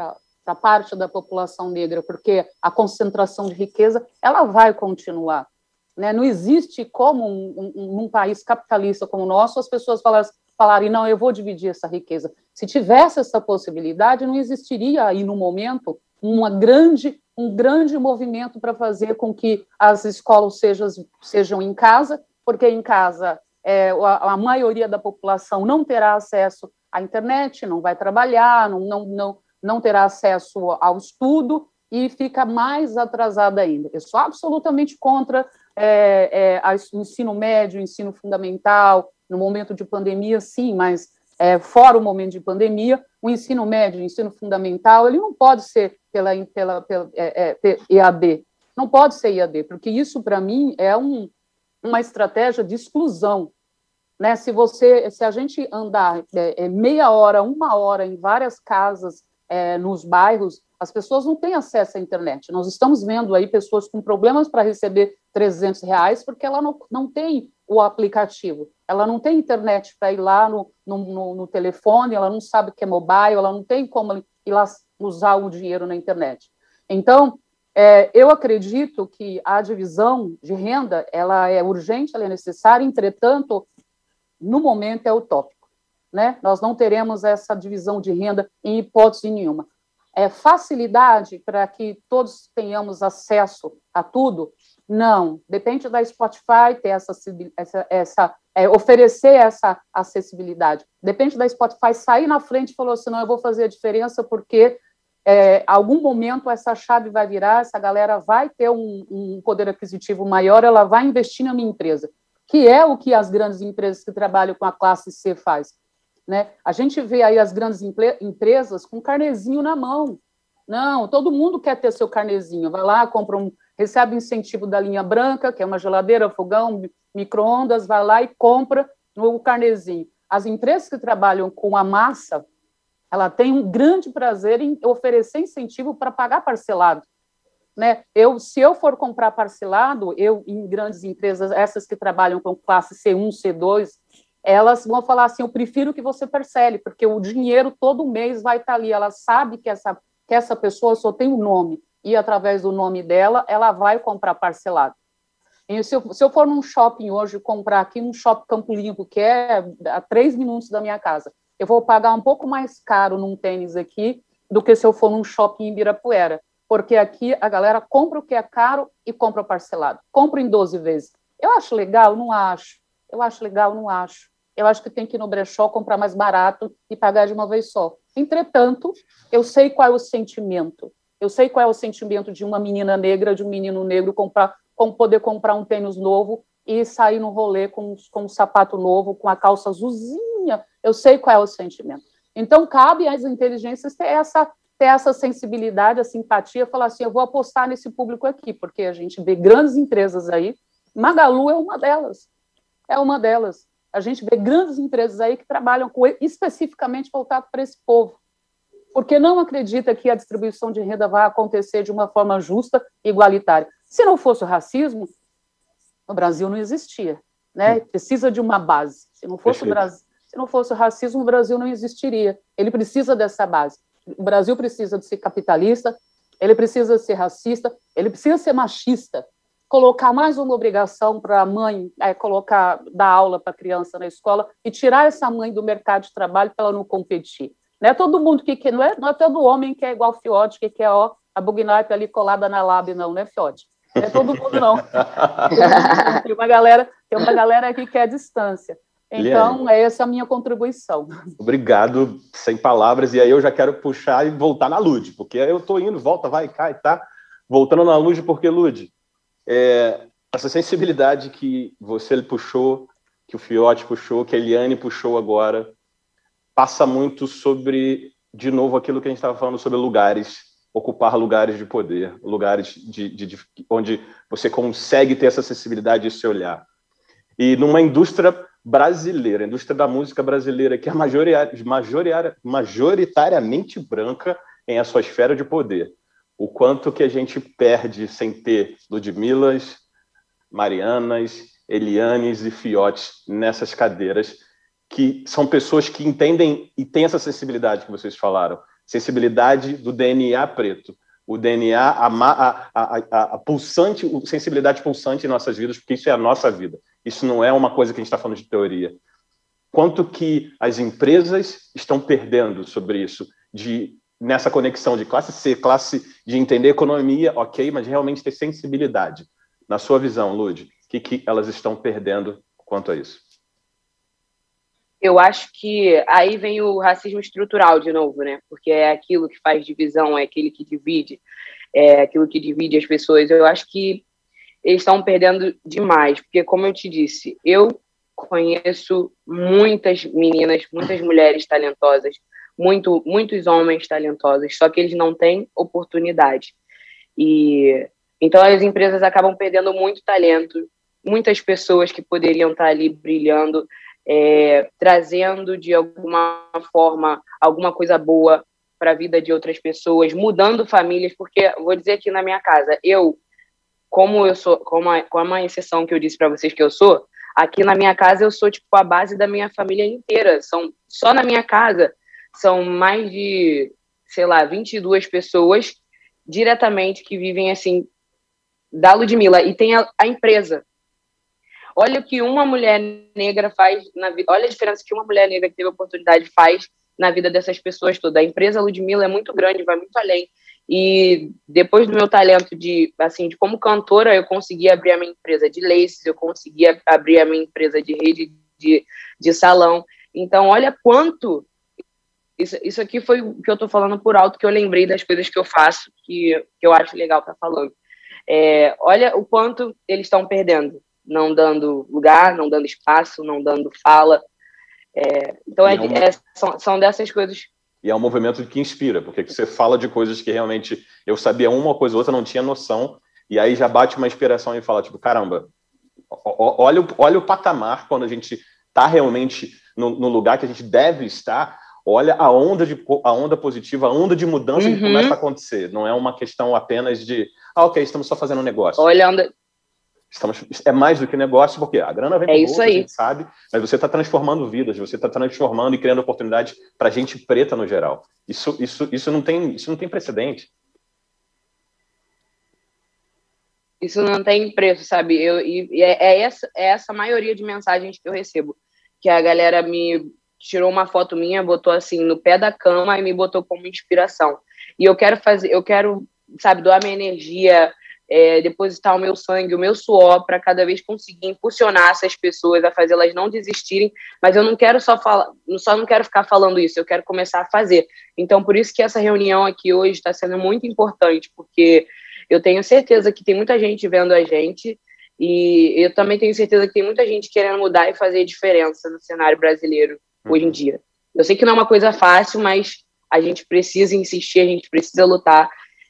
a parte da população negra, porque a concentração de riqueza ela vai continuar. Né? Não existe como, um, um, num país capitalista como o nosso, as pessoas falarem, falarem, não, eu vou dividir essa riqueza. Se tivesse essa possibilidade, não existiria aí, no momento, uma grande, um grande movimento para fazer com que as escolas sejam, sejam em casa, porque em casa é, a, a maioria da população não terá acesso à internet, não vai trabalhar, não, não, não, não terá acesso ao estudo e fica mais atrasada ainda. Eu sou absolutamente contra é, é, o ensino médio, o ensino fundamental, no momento de pandemia, sim, mas é, fora o momento de pandemia, o ensino médio, o ensino fundamental, ele não pode ser pela, pela, pela é, é, E A D, não pode ser E A D, porque isso, para mim, é um, uma estratégia de exclusão. Né? Se, você, se a gente andar é, é, meia hora, uma hora em várias casas, é, nos bairros, as pessoas não têm acesso à internet. Nós estamos vendo aí pessoas com problemas para receber trezentos reais porque ela não, não tem o aplicativo, ela não tem internet para ir lá no, no, no telefone, ela não sabe o que é mobile, ela não tem como ir lá usar o dinheiro na internet. Então, é, eu acredito que a divisão de renda ela é urgente, ela é necessária, entretanto, no momento é utópico. Né? Nós não teremos essa divisão de renda em hipótese nenhuma. É, facilidade para que todos tenhamos acesso a tudo? Não. Depende da Spotify ter essa, essa, essa é, oferecer essa acessibilidade. Depende da Spotify sair na frente e falar assim, não, eu vou fazer a diferença porque é, algum momento essa chave vai virar, essa galera vai ter um, um poder aquisitivo maior, ela vai investir na minha empresa, que é o que as grandes empresas que trabalham com a classe C faz. Né? A gente vê aí as grandes empresas com carnezinho na mão. Não, todo mundo quer ter seu carnezinho. Vai lá, compra um, recebe um incentivo da linha branca, que é uma geladeira, fogão, micro-ondas, vai lá e compra o carnezinho. As empresas que trabalham com a massa, ela tem um grande prazer em oferecer incentivo para pagar parcelado. Né? Eu, se eu for comprar parcelado, eu, em grandes empresas, essas que trabalham com classe C um, C dois, elas vão falar assim, eu prefiro que você parcele, porque o dinheiro todo mês vai estar ali, ela sabe que essa, que essa pessoa só tem um nome, e através do nome dela, ela vai comprar parcelado. E se eu, se eu for num shopping hoje, comprar aqui num shopping Campo Limpo, que é a três minutos da minha casa, eu vou pagar um pouco mais caro num tênis aqui, do que se eu for num shopping em Ibirapuera, porque aqui a galera compra o que é caro e compra parcelado, compra em doze vezes. Eu acho legal? Não acho. Eu acho legal? Não acho. Eu acho que tem que ir no brechó, comprar mais barato e pagar de uma vez só. Entretanto, eu sei qual é o sentimento. Eu sei qual é o sentimento de uma menina negra, de um menino negro, comprar, com poder comprar um tênis novo e sair no rolê com, com um sapato novo, com a calça azulzinha. Eu sei qual é o sentimento. Então, cabe às inteligências ter essa, ter essa sensibilidade, a simpatia, falar assim, eu vou apostar nesse público aqui, porque a gente vê grandes empresas aí, Magalu é uma delas. É uma delas. A gente vê grandes empresas aí que trabalham com, especificamente voltado para esse povo, porque não acredita que a distribuição de renda vai acontecer de uma forma justa e igualitária. Se não fosse o racismo, o Brasil não existia, né? Precisa de uma base. Se não fosse o Brasil, se não fosse o racismo, o Brasil não existiria. Ele precisa dessa base. O Brasil precisa de ser capitalista, ele precisa ser racista, ele precisa ser machista. Colocar mais uma obrigação para a mãe, é, colocar, dar aula para a criança na escola e tirar essa mãe do mercado de trabalho para ela não competir. Não é todo mundo que quer, não é, não é todo homem que é igual Fiote, que quer ó, a bugnaip ali colada na lábia, não, né, Fiote? Não é todo mundo, não. Tem uma galera, tem uma galera que quer distância. Então, Liane, é essa a minha contribuição. Obrigado, sem palavras, e aí eu já quero puxar e voltar na Lud, porque eu estou indo, volta, vai, cai, tá? Voltando na Lud, porque, Lud, É, essa sensibilidade que você puxou, que o Fiote puxou, que a Eliane puxou agora, passa muito sobre, de novo, aquilo que a gente estava falando sobre lugares, ocupar lugares de poder, lugares de, de, de, onde você consegue ter essa acessibilidade e esse olhar. E numa indústria brasileira, a indústria da música brasileira, que é majoritária, majoritariamente branca em a sua esfera de poder. O quanto que a gente perde sem ter Ludmilas, Marianas, Elianes e Fiotes nessas cadeiras que são pessoas que entendem e têm essa sensibilidade que vocês falaram, sensibilidade do D N A preto, o D N A, a, a, a, a, a pulsante, a sensibilidade pulsante em nossas vidas, porque isso é a nossa vida. Isso não é uma coisa que a gente está falando de teoria. Quanto que as empresas estão perdendo sobre isso, de, nessa conexão de classe C, classe de entender economia, ok, mas realmente ter sensibilidade. Na sua visão, Lud, o que, que elas estão perdendo quanto a isso? Eu acho que aí vem o racismo estrutural de novo, né? Porque é aquilo que faz divisão, é aquele que divide, é aquilo que divide as pessoas. Eu acho que eles estão perdendo demais, porque, como eu te disse, eu conheço muitas meninas, muitas mulheres talentosas, muito, muitos homens talentosos, só que eles não têm oportunidade. E então as empresas acabam perdendo muito talento, muitas pessoas que poderiam estar ali brilhando, É, trazendo de alguma forma alguma coisa boa para a vida de outras pessoas, mudando famílias, porque vou dizer aqui na minha casa, eu, como eu sou, como a, como a exceção que eu disse para vocês que eu sou, aqui na minha casa eu sou tipo a base da minha família inteira, são, só na minha casa são mais de, sei lá, vinte e duas pessoas diretamente que vivem assim, da Ludmilla, e tem a, a empresa. Olha o que uma mulher negra faz na vida. Olha a diferença que uma mulher negra que teve oportunidade faz na vida dessas pessoas todas. A empresa Ludmilla é muito grande, vai muito além. E depois do meu talento de, assim, de como cantora, eu consegui abrir a minha empresa de laces, eu consegui abrir a minha empresa de rede de, de salão. Então, olha quanto... Isso, isso aqui foi o que eu estou falando por alto, que eu lembrei das coisas que eu faço, que, que eu acho legal estar falando. É, olha o quanto eles estão perdendo. Não dando lugar, não dando espaço, não dando fala. É, então, é, é, uma... é, são, são dessas coisas. E é um movimento que inspira, porque você fala de coisas que realmente eu sabia uma coisa ou outra, não tinha noção, e aí já bate uma inspiração e fala, tipo, caramba, olha o, olha o patamar quando a gente está realmente no, no lugar que a gente deve estar, olha a onda, de, a onda positiva, a onda de mudança uhum. que começa a acontecer. Não é uma questão apenas de, ah, ok, estamos só fazendo um negócio. Olha a onda... Estamos, é mais do que negócio, porque a grana vem é pro isso bolso, aí. a gente sabe, mas você está transformando vidas, você está transformando e criando oportunidade para gente preta no geral. Isso, isso, isso, não tem, isso não tem precedente. Isso não tem preço, sabe? Eu, e é, é, essa, é essa maioria de mensagens que eu recebo, que a galera me tirou uma foto minha, botou assim no pé da cama e me botou como inspiração. E eu quero fazer, eu quero, sabe, doar minha energia, É, depositar o meu sangue, o meu suor, para cada vez conseguir impulsionar essas pessoas a fazê-las não desistirem, mas eu não quero só falar, só não quero ficar falando isso, eu quero começar a fazer. Então, por isso que essa reunião aqui hoje está sendo muito importante, porque eu tenho certeza que tem muita gente vendo a gente, e eu também tenho certeza que tem muita gente querendo mudar e fazer diferença no cenário brasileiro uhum. hoje em dia. Eu sei que não é uma coisa fácil, mas a gente precisa insistir, a gente precisa lutar.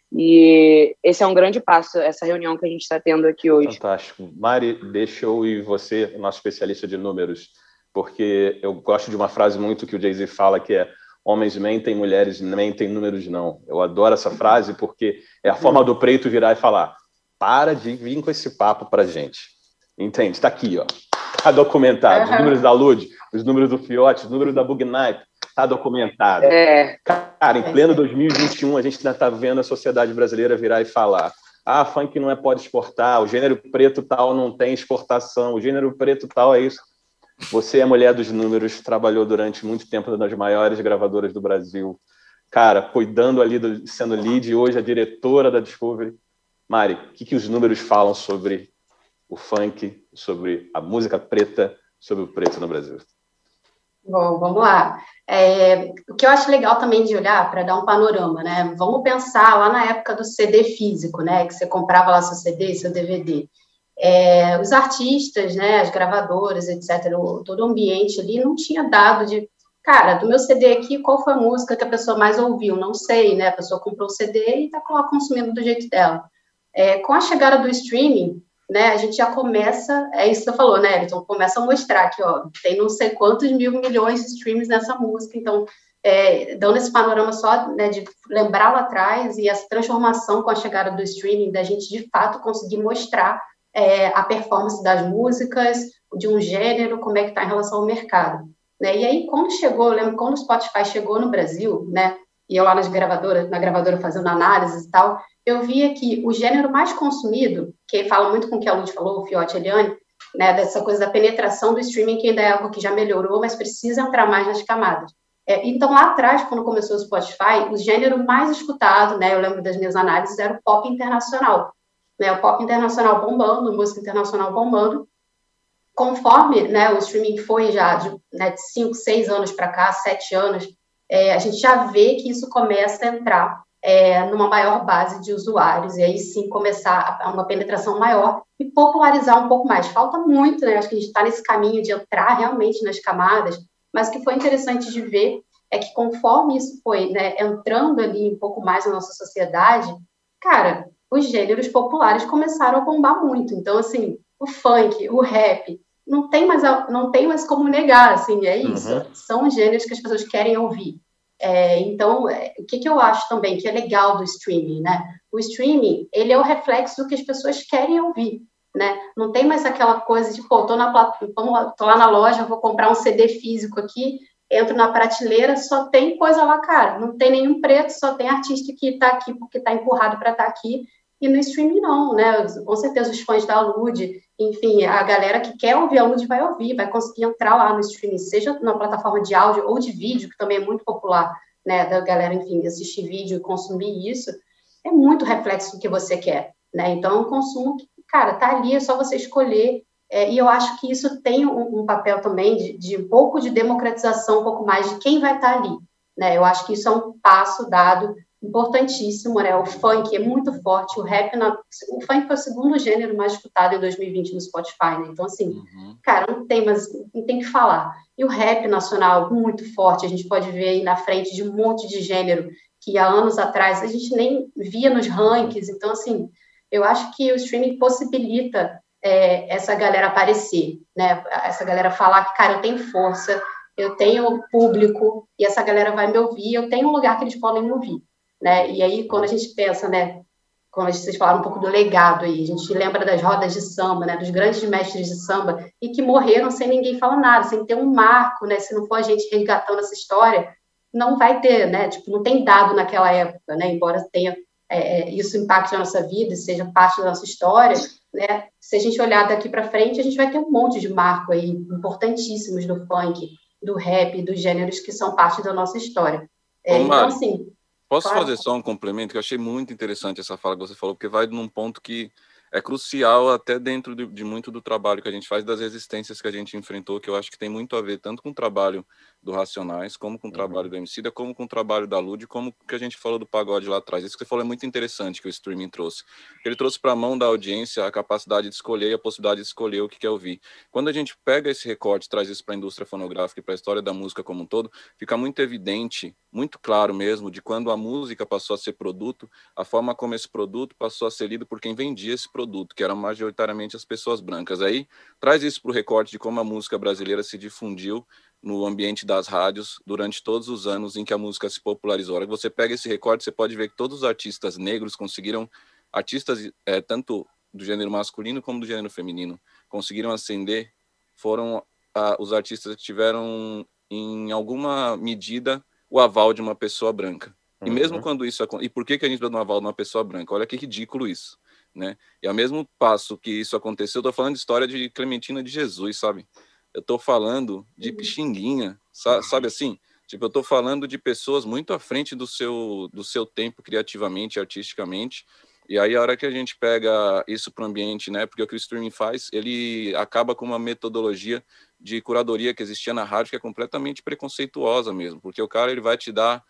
E esse é um grande passo, essa reunião que a gente está tendo aqui hoje. Fantástico. Mari, deixa eu e você, nosso especialista de números, porque eu gosto de uma frase muito que o Jay-Z fala, que é homens mentem, mulheres mentem, números não. Eu adoro essa frase porque é a forma do preto virar e falar, para de vir com esse papo pra gente. Entende? Está aqui, ó. Está documentado. Os números da Lud, os números do Fiote, os números da Bugnipe. Está documentado. É. Cara, em pleno dois mil e vinte e um, a gente ainda está vendo a sociedade brasileira virar e falar ah, funk não é pode exportar, o gênero preto tal não tem exportação, o gênero preto tal é isso. Você é mulher dos números, trabalhou durante muito tempo nas maiores gravadoras do Brasil. Cara, cuidando ali, do, sendo lead, e hoje a diretora da Discovery. Mari, o que, que os números falam sobre o funk, sobre a música preta, sobre o preto no Brasil? Bom, vamos lá. É, o que eu acho legal também de olhar para dar um panorama, né? Vamos pensar lá na época do C D físico, né? Que você comprava lá seu C D, seu D V D. É, os artistas, né? As gravadoras, etcétera. O, todo o ambiente ali não tinha dado de, cara, do meu C D aqui, qual foi a música que a pessoa mais ouviu? Não sei, né? A pessoa comprou o C D e está lá consumindo do jeito dela. É, com a chegada do streaming, né, a gente já começa, é isso que você falou, né, Elton, começa a mostrar que, ó, tem não sei quantos mil milhões de streams nessa música, então, é, dando esse panorama só, né, de lembrar lá atrás e essa transformação com a chegada do streaming, da gente, de fato, conseguir mostrar é, a performance das músicas, de um gênero, como é que está em relação ao mercado, né? E aí, quando chegou, eu lembro quando o Spotify chegou no Brasil, né? E eu lá nas gravadoras, na gravadora fazendo análises e tal, eu via que o gênero mais consumido, que fala muito com o que a Lud falou, o Fiote e a Eliane, né, dessa coisa da penetração do streaming, que ainda é algo que já melhorou, mas precisa entrar mais nas camadas. É, então, lá atrás, quando começou o Spotify, o gênero mais escutado, né, eu lembro das minhas análises, era o pop internacional. Né, o pop internacional bombando, música internacional bombando. Conforme, né, o streaming foi já de, né, de cinco, seis anos para cá, sete anos, é, a gente já vê que isso começa a entrar é, numa maior base de usuários, e aí sim começar a, uma penetração maior e popularizar um pouco mais. Falta muito, né? Acho que a gente está nesse caminho de entrar realmente nas camadas, mas o que foi interessante de ver é que conforme isso foi, né, entrando ali um pouco mais na nossa sociedade, cara, os gêneros populares começaram a bombar muito. Então, assim, o funk, o rap, não tem mais, não tem mais como negar, assim, é isso. Uhum. São os gêneros que as pessoas querem ouvir. É, então, é, o que, que eu acho também que é legal do streaming, né? O streaming, ele é o reflexo do que as pessoas querem ouvir, né? Não tem mais aquela coisa de, pô, tô, na, tô lá na loja, vou comprar um C D físico aqui, entro na prateleira, só tem coisa lá, cara. Não tem nenhum preto, só tem artista que tá aqui porque tá empurrado para estar tá aqui. E no streaming não, né? Com certeza os fãs da Lud, enfim, a galera que quer ouvir a Lud vai ouvir, vai conseguir entrar lá no streaming, seja na plataforma de áudio ou de vídeo, que também é muito popular, né? Da galera, enfim, assistir vídeo e consumir isso, é muito reflexo do que você quer, né? Então, é um consumo que, cara, tá ali, é só você escolher, é, e eu acho que isso tem um, um papel também de, de um pouco de democratização, um pouco mais de quem vai estar ali, né? Eu acho que isso é um passo dado importantíssimo, né? O funk é muito forte, o rap, na... o funk foi o segundo gênero mais escutado em dois mil e vinte no Spotify, né? Então, assim, uhum. cara, não tem mais, não tem que falar. E o rap nacional, muito forte, a gente pode ver aí na frente de um monte de gênero que há anos atrás a gente nem via nos rankings. Então, assim, eu acho que o streaming possibilita é, essa galera aparecer, né? Essa galera falar que, cara, eu tenho força, eu tenho público, e essa galera vai me ouvir, eu tenho um lugar que eles podem me ouvir. Né? E aí, quando a gente pensa, né, quando vocês falaram um pouco do legado aí, a gente lembra das rodas de samba, né, dos grandes mestres de samba, e que morreram sem ninguém falar nada, sem ter um marco, né, se não for a gente resgatando essa história, não vai ter, né, tipo, não tem dado naquela época, né, embora tenha, é, isso impacte na nossa vida, seja parte da nossa história, né, se a gente olhar daqui para frente, a gente vai ter um monte de marco aí, importantíssimos do funk, do rap, dos gêneros que são parte da nossa história. É, Ô, então, assim... Posso Claro. fazer só um complemento? Que eu achei muito interessante essa fala que você falou, porque vai num ponto que é crucial até dentro de, de muito do trabalho que a gente faz, das resistências que a gente enfrentou, que eu acho que tem muito a ver tanto com o trabalho do Racionais, como com o trabalho uhum. do Emicida, como com o trabalho da Lud, como o que a gente falou do pagode lá atrás. Isso que você falou é muito interessante, que o streaming trouxe. Ele trouxe para a mão da audiência a capacidade de escolher e a possibilidade de escolher o que quer ouvir. Quando a gente pega esse recorte, traz isso para a indústria fonográfica e para a história da música como um todo, fica muito evidente, muito claro mesmo, de quando a música passou a ser produto, a forma como esse produto passou a ser lido por quem vendia esse produto, que eram majoritariamente as pessoas brancas. Aí traz isso para o recorte de como a música brasileira se difundiu no ambiente das rádios durante todos os anos em que a música se popularizou. A hora que você pega esse recorte, você pode ver que todos os artistas negros conseguiram, artistas é, tanto do gênero masculino como do gênero feminino, conseguiram ascender, foram ah, os artistas que tiveram, em alguma medida, o aval de uma pessoa branca. E mesmo uhum. quando isso acontece... E por que, que a gente dá um aval de uma pessoa branca? Olha que ridículo isso, né? E ao mesmo passo que isso aconteceu, eu estou falando de história de Clementina de Jesus, sabe? Eu estou falando de Pixinguinha, sabe assim? Tipo, eu estou falando de pessoas muito à frente do seu, do seu tempo criativamente, artisticamente. E aí, a hora que a gente pega isso para o ambiente, né? Porque o que o streaming faz, ele acaba com uma metodologia de curadoria que existia na rádio que é completamente preconceituosa mesmo. Porque o cara, ele vai te dar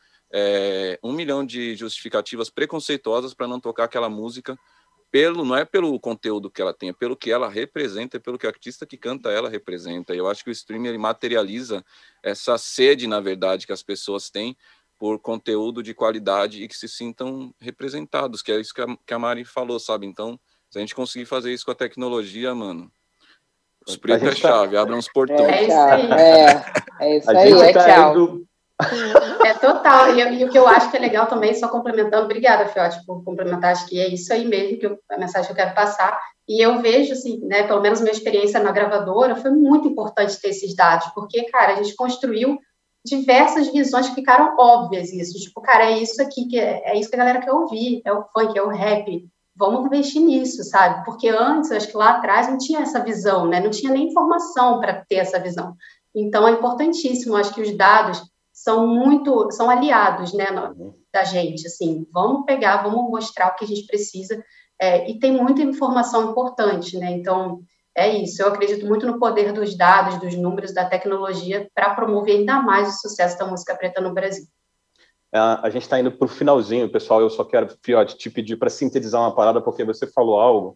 é, um milhão de justificativas preconceituosas para não tocar aquela música, pelo, não é pelo conteúdo que ela tem, é pelo que ela representa, é pelo que o artista que canta ela representa. E eu acho que o streaming ele materializa essa sede, na verdade, que as pessoas têm por conteúdo de qualidade e que se sintam representados, que é isso que a, que a Mari falou, sabe? Então, se a gente conseguir fazer isso com a tecnologia, mano, os pretos é chave, tá... abram os portões. É isso aí, é, é isso a aí, gente é tá tchau. Indo... É total, e, e o que eu acho que é legal também, só complementando, obrigada, Fiote, por complementar, acho que é isso aí mesmo, que eu, a mensagem que eu quero passar, e eu vejo, assim, né, pelo menos minha experiência na gravadora, foi muito importante ter esses dados, porque, cara, a gente construiu diversas visões que ficaram óbvias, isso, tipo, cara, é isso aqui, que é, é isso que a galera quer ouvir, é o funk, é o rap, vamos investir nisso, sabe, porque antes, acho que lá atrás não tinha essa visão, né, não tinha nem informação para ter essa visão, então é importantíssimo, acho que os dados são muito, são aliados, né, da gente, assim, vamos pegar, vamos mostrar o que a gente precisa, é, e tem muita informação importante, né, então, é isso, eu acredito muito no poder dos dados, dos números, da tecnologia, para promover ainda mais o sucesso da música preta no Brasil. Uh, a gente está indo para o finalzinho, pessoal, eu só quero, Fiote, te pedir para sintetizar uma parada, porque você falou algo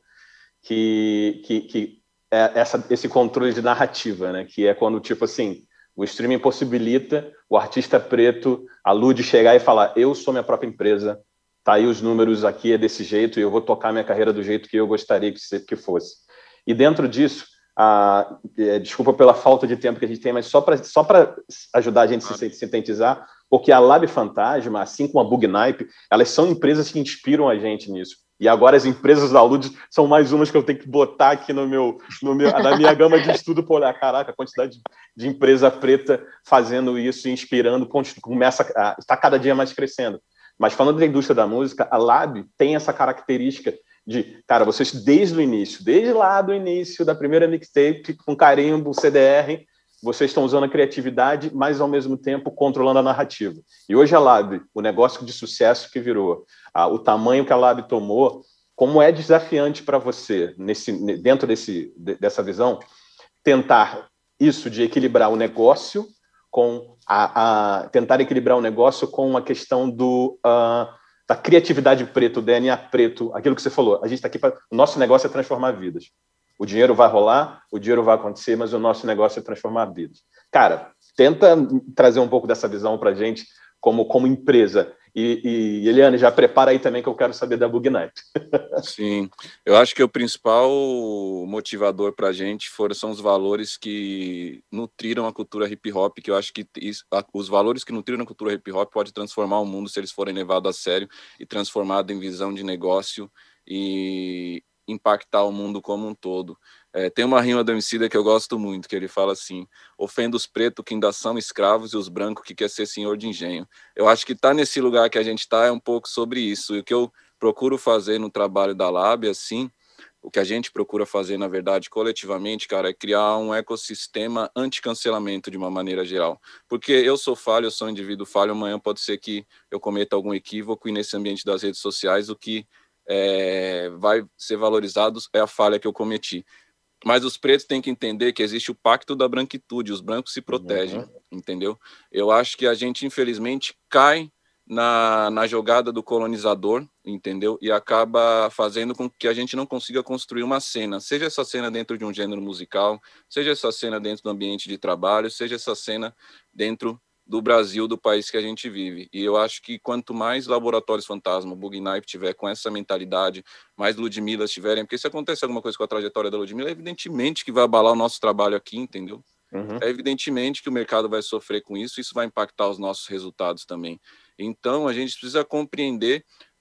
que, que, que é essa, esse controle de narrativa, né, que é quando, tipo assim, o streaming possibilita o artista preto, a Lud, chegar e falar, eu sou minha própria empresa, tá aí os números aqui, é desse jeito, e eu vou tocar minha carreira do jeito que eu gostaria que, que fosse. E dentro disso, a, é, desculpa pela falta de tempo que a gente tem, mas só para só para ajudar a gente a se sintetizar, porque a Lab Fantasma, assim como a Bugnipe, elas são empresas que inspiram a gente nisso. E agora as empresas da Lud são mais umas que eu tenho que botar aqui no meu, no meu, na minha gama de estudo para olhar, caraca, a quantidade de, de empresa preta fazendo isso, inspirando, começa a, está cada dia mais crescendo. Mas falando da indústria da música, a Lab tem essa característica de, cara, vocês desde o início, desde lá do início da primeira mixtape, com carinho do C D R, vocês estão usando a criatividade, mas ao mesmo tempo controlando a narrativa. E hoje a Lab, o negócio de sucesso que virou, a, o tamanho que a Lab tomou, como é desafiante para você, nesse, dentro desse, dessa visão, tentar isso de equilibrar o negócio com a, a tentar equilibrar o negócio com a questão do uh, da criatividade preta, o D N A preto, aquilo que você falou. A gente está aqui para o nosso negócio é transformar vidas. O dinheiro vai rolar, o dinheiro vai acontecer, mas o nosso negócio é transformar vidas. Cara, tenta trazer um pouco dessa visão para a gente como como empresa. E, e Eliane, já prepara aí também que eu quero saber da Bugnipe. Sim, eu acho que o principal motivador para a gente foram, são os valores que nutriram a cultura hip hop, que eu acho que isso, os valores que nutriram a cultura hip hop podem transformar o mundo se eles forem levados a sério e transformados em visão de negócio e impactar o mundo como um todo. É, tem uma rima do Emicida que eu gosto muito, que ele fala assim: ofenda os pretos que ainda são escravos e os brancos que quer ser senhor de engenho. Eu acho que tá nesse lugar que a gente tá é um pouco sobre isso. E o que eu procuro fazer no trabalho da Lab, assim, o que a gente procura fazer, na verdade, coletivamente, cara, é criar um ecossistema anti-cancelamento de uma maneira geral. Porque eu sou falho, eu sou um indivíduo falho, amanhã pode ser que eu cometa algum equívoco e nesse ambiente das redes sociais o que é, vai ser valorizado é a falha que eu cometi. Mas os pretos têm que entender que existe o pacto da branquitude, os brancos se protegem, uhum. Entendeu? Eu acho que a gente, infelizmente, cai na, na jogada do colonizador, entendeu? E acaba fazendo com que a gente não consiga construir uma cena, seja essa cena dentro de um gênero musical, seja essa cena dentro do ambiente de trabalho, seja essa cena dentro do Brasil, do país que a gente vive. E eu acho que quanto mais laboratórios fantasma, o Bugnipe tiver com essa mentalidade, mais Ludmilas tiverem, porque se acontece alguma coisa com a trajetória da Ludmilla, é evidentemente que vai abalar o nosso trabalho aqui, entendeu? Uhum. É evidentemente que o mercado vai sofrer com isso, isso vai impactar os nossos resultados também. Então, a gente precisa compreender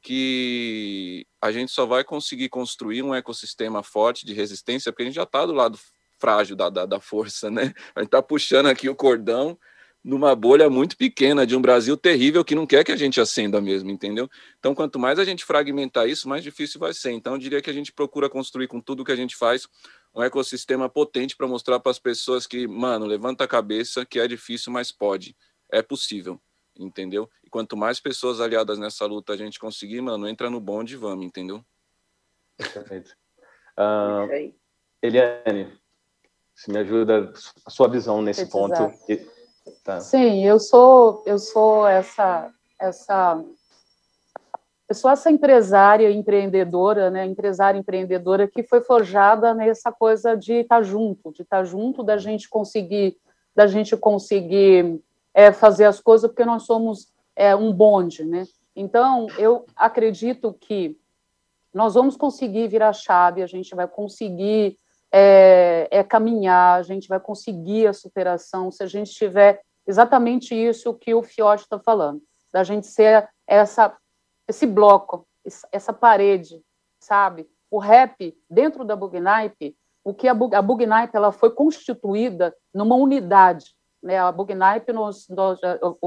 que a gente só vai conseguir construir um ecossistema forte de resistência, porque a gente já está do lado frágil da, da, da força, né? A gente está puxando aqui o cordão numa bolha muito pequena de um Brasil terrível que não quer que a gente acenda mesmo, entendeu? Então, quanto mais a gente fragmentar isso, mais difícil vai ser. Então, eu diria que a gente procura construir com tudo que a gente faz um ecossistema potente para mostrar para as pessoas que, mano, levanta a cabeça, que é difícil, mas pode. É possível, entendeu? E quanto mais pessoas aliadas nessa luta a gente conseguir, mano, entra no bonde e vamos, entendeu? Perfeito. Uh, Eliane, se me ajuda a sua visão nesse Exato. ponto. Tá. Sim, eu sou eu sou essa essa eu sou essa empresária empreendedora, né, empresária empreendedora que foi forjada nessa coisa de estar junto, de estar junto, da gente conseguir da gente conseguir é, fazer as coisas, porque nós somos é, um bonde, né? Então eu acredito que nós vamos conseguir virar chave, a gente vai conseguir É, é caminhar, a gente vai conseguir a superação se a gente estiver exatamente isso que o Fiote está falando, da gente ser essa, esse bloco, essa parede, sabe? O rap, dentro da Bugnipe, o que a, a Bugnipe, ela foi constituída numa unidade, né? A Bugnipe, nos, nos,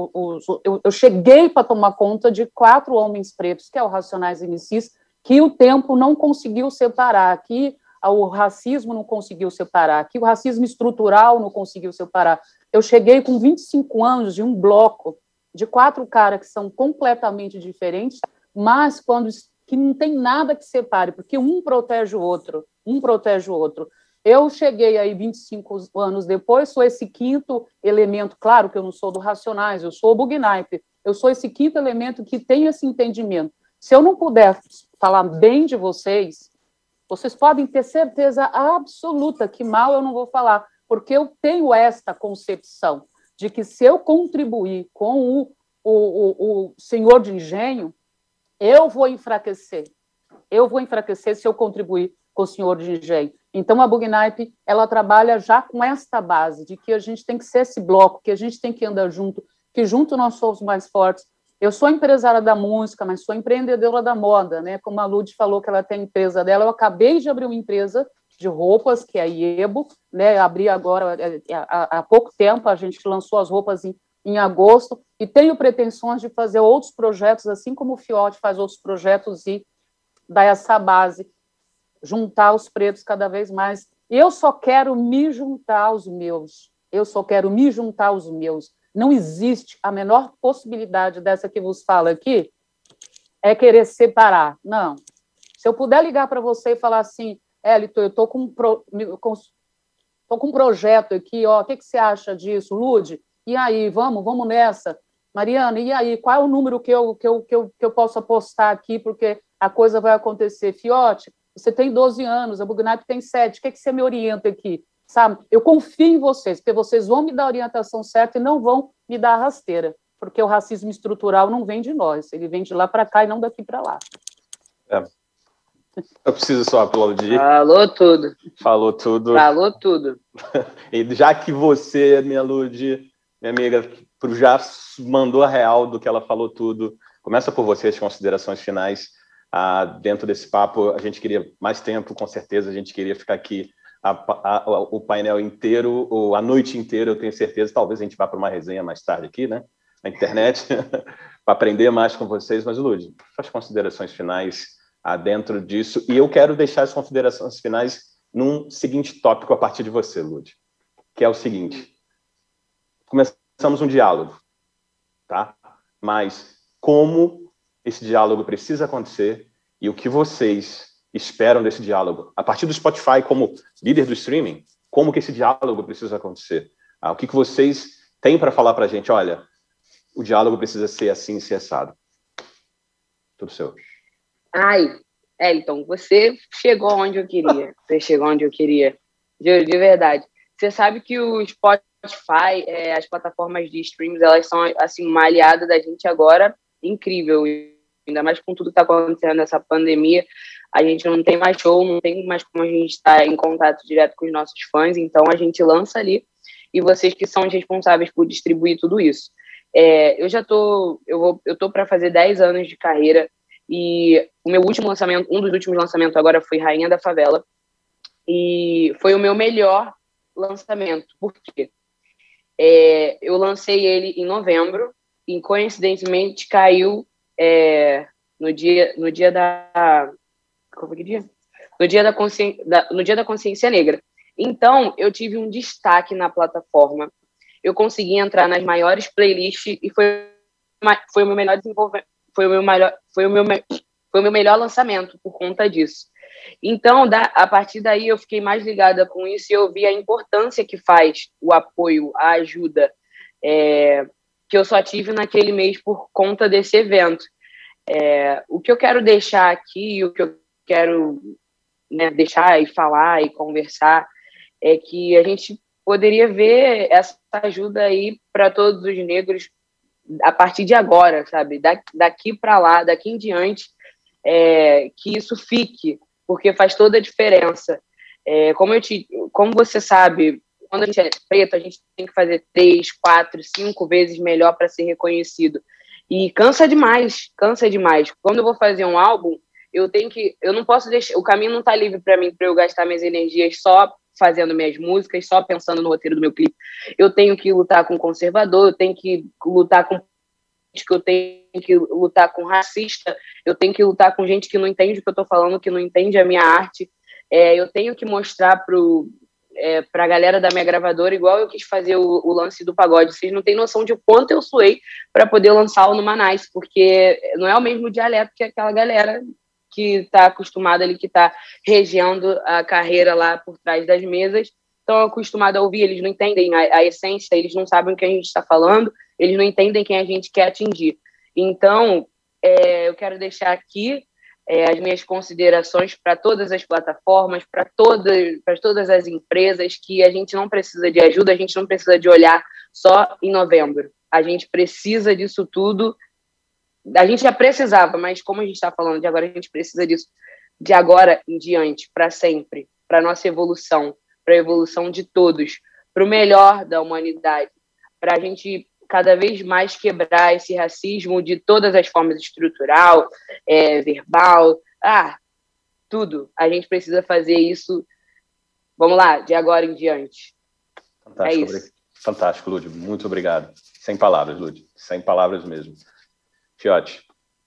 eu, eu, eu cheguei para tomar conta de quatro homens pretos, que é o Racionais M Cs, que o tempo não conseguiu separar, que o racismo não conseguiu separar, que o racismo estrutural não conseguiu separar. Eu cheguei com vinte e cinco anos de um bloco de quatro caras que são completamente diferentes, mas quando que não tem nada que separe, porque um protege o outro, um protege o outro. Eu cheguei aí vinte e cinco anos depois, sou esse quinto elemento, claro que eu não sou do Racionais, eu sou o Bugnipe, eu sou esse quinto elemento que tem esse entendimento. Se eu não puder falar bem de vocês, vocês podem ter certeza absoluta que mal eu não vou falar, porque eu tenho esta concepção de que se eu contribuir com o, o, o, o senhor de engenho, eu vou enfraquecer. Eu vou enfraquecer se eu contribuir com o senhor de engenho. Então, a Bugnipe, ela trabalha já com esta base, de que a gente tem que ser esse bloco, que a gente tem que andar junto, que junto nós somos mais fortes. Eu sou empresária da música, mas sou empreendedora da moda, né? Como a Lud falou que ela tem a empresa dela, eu acabei de abrir uma empresa de roupas, que é a Iebo, né? Abri agora, há, há pouco tempo, a gente lançou as roupas em, em agosto, e tenho pretensões de fazer outros projetos, assim como o Fiote faz outros projetos, e dar essa base, juntar os pretos cada vez mais. Eu só quero me juntar aos meus, eu só quero me juntar aos meus. Não existe a menor possibilidade dessa que vos fala aqui, é querer separar. Não. Se eu puder ligar para você e falar assim, Elito, eu estou com, pro, com, tô com um projeto aqui, ó, o que, que você acha disso, Lud? E aí, vamos, vamos nessa. Mariana, e aí, qual é o número que eu, que eu, que eu, que eu posso apostar aqui, porque a coisa vai acontecer? Fiote, você tem doze anos, a Bugnipe tem sete, o que, que você me orienta aqui? Sabe? Eu confio em vocês, porque vocês vão me dar a orientação certa e não vão me dar a rasteira, porque o racismo estrutural não vem de nós, ele vem de lá para cá e não daqui para lá. É. Eu preciso só aplaudir. Falou tudo. Falou tudo. Falou tudo. E já que você, minha Lud, minha amiga, já mandou a real do que ela falou tudo, começa por você as considerações finais. Ah, dentro desse papo, a gente queria mais tempo, com certeza, a gente queria ficar aqui A, a, o painel inteiro, ou a noite inteira, eu tenho certeza, talvez a gente vá para uma resenha mais tarde aqui, né, na internet, para aprender mais com vocês, mas, Lud, faz considerações finais ah, dentro disso, e eu quero deixar as considerações finais num seguinte tópico a partir de você, Lud, que é o seguinte: começamos um diálogo, tá? Mas como esse diálogo precisa acontecer e o que vocês esperam desse diálogo, a partir do Spotify como líder do streaming, como que esse diálogo precisa acontecer? Ah, o que, que vocês têm para falar para a gente? Olha, o diálogo precisa ser assim, ser assado. Tudo seu. Ai, Elton, você chegou onde eu queria. Você chegou onde eu queria. De, de verdade. Você sabe que o Spotify, é, as plataformas de streams, elas são assim, uma aliada da gente agora incrível. Ainda mais com tudo que está acontecendo nessa pandemia. A gente não tem mais show, não tem mais como a gente estar em contato direto com os nossos fãs, então a gente lança ali, e vocês que são os responsáveis por distribuir tudo isso. É, eu já tô, eu vou, eu tô para fazer dez anos de carreira, e o meu último lançamento, um dos últimos lançamentos agora foi Rainha da Favela, e foi o meu melhor lançamento. Por quê? É, eu lancei ele em novembro, e coincidentemente caiu é, no, dia, no dia da... Como que dia? No dia da, consci... da, no dia da Consciência Negra. Então, eu tive um destaque na plataforma. Eu consegui entrar nas maiores playlists e foi, foi o meu melhor desenvolvimento, foi o meu melhor, foi o meu, foi o meu melhor lançamento por conta disso. Então, da, a partir daí, eu fiquei mais ligada com isso e eu vi a importância que faz o apoio, a ajuda, é, que eu só tive naquele mês por conta desse evento. É, o que eu quero deixar aqui, o que eu quero, né, deixar e falar e conversar é que a gente poderia ver essa ajuda aí para todos os negros a partir de agora, sabe? Da, daqui para lá, daqui em diante, é, que isso fique, porque faz toda a diferença. É, como, eu te, como você sabe, quando a gente é preto, a gente tem que fazer três, quatro, cinco vezes melhor para ser reconhecido. E cansa demais, cansa demais. Quando eu vou fazer um álbum, eu tenho que, eu não posso deixar, o caminho não está livre para mim, para eu gastar minhas energias só fazendo minhas músicas, só pensando no roteiro do meu clipe. Eu tenho que lutar com conservador, eu tenho que lutar com que eu tenho que lutar com racista, eu tenho que lutar com gente que não entende o que eu estou falando, que não entende a minha arte. É, eu tenho que mostrar pro É, para a galera da minha gravadora, igual eu quis fazer o, o lance do pagode. Vocês não têm noção de quanto eu suei para poder lançar o Numa Nice, porque não é o mesmo dialeto que aquela galera que está acostumada ali, que está regendo a carreira lá por trás das mesas, estão acostumados a ouvir, eles não entendem a, a essência, eles não sabem o que a gente está falando, eles não entendem quem a gente quer atingir. Então, é, eu quero deixar aqui É, as minhas considerações para todas as plataformas, para todas, para todas as empresas, que a gente não precisa de ajuda, a gente não precisa de olhar só em novembro. A gente precisa disso tudo. A gente já precisava, mas como a gente está falando de agora, a gente precisa disso de agora em diante, para sempre, para a nossa evolução, para a evolução de todos, para o melhor da humanidade, para a gente cada vez mais quebrar esse racismo de todas as formas, estrutural, é, verbal, ah, tudo. A gente precisa fazer isso, vamos lá, de agora em diante. Fantástico, é isso. Fantástico, Lud. Muito obrigado. Sem palavras, Lud. Sem palavras mesmo. Fiote.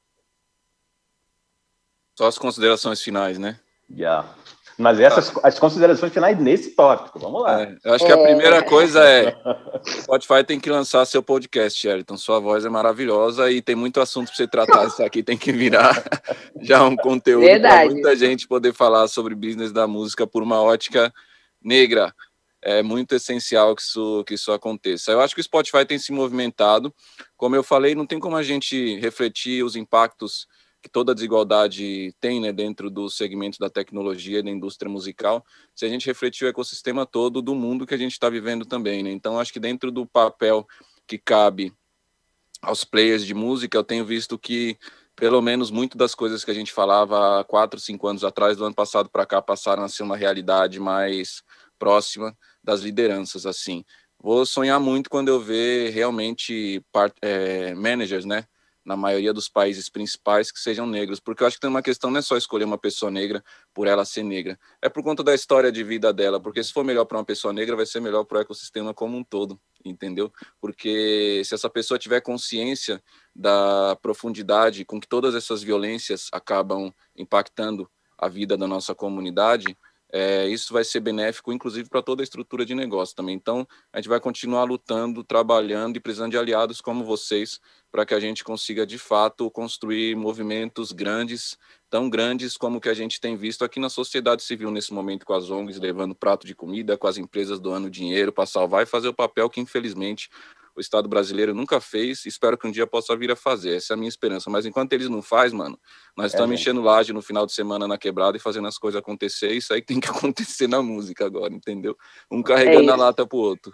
Só as considerações finais, né? Yeah. Mas essas ah. as considerações finais nesse tópico, vamos lá. É, eu acho que a primeira coisa é o Spotify tem que lançar seu podcast, Sheraton. Sua voz é maravilhosa e tem muito assunto para você tratar. Isso aqui tem que virar já um conteúdo para muita gente poder falar sobre business da música por uma ótica negra. É muito essencial que isso, que isso aconteça. Eu acho que o Spotify tem se movimentado. Como eu falei, não tem como a gente refletir os impactos que toda desigualdade tem, né, dentro do segmento da tecnologia e da indústria musical, se a gente refletir o ecossistema todo do mundo que a gente está vivendo também, né? Então, acho que dentro do papel que cabe aos players de música, eu tenho visto que, pelo menos, muito das coisas que a gente falava há quatro, cinco anos atrás, do ano passado para cá, passaram a ser uma realidade mais próxima das lideranças, assim. Vou sonhar muito quando eu ver realmente part, é, managers, né, na maioria dos países principais, que sejam negros, porque eu acho que tem uma questão, não é só escolher uma pessoa negra por ela ser negra, é por conta da história de vida dela, porque se for melhor para uma pessoa negra, vai ser melhor para o ecossistema como um todo, entendeu? Porque se essa pessoa tiver consciência da profundidade com que todas essas violências acabam impactando a vida da nossa comunidade, É, isso vai ser benéfico, inclusive, para toda a estrutura de negócio também. Então, a gente vai continuar lutando, trabalhando e precisando de aliados como vocês, para que a gente consiga, de fato, construir movimentos grandes, tão grandes como o que a gente tem visto aqui na sociedade civil nesse momento, com as O N Gs levando prato de comida, com as empresas doando dinheiro para salvar e fazer o papel que, infelizmente, o Estado brasileiro nunca fez. Espero que um dia possa vir a fazer. Essa é a minha esperança. Mas enquanto eles não fazem, mano, nós é, estamos gente. enchendo laje no final de semana na quebrada e fazendo as coisas acontecer. Isso aí tem que acontecer na música agora, entendeu? Um carregando é a lata pro outro.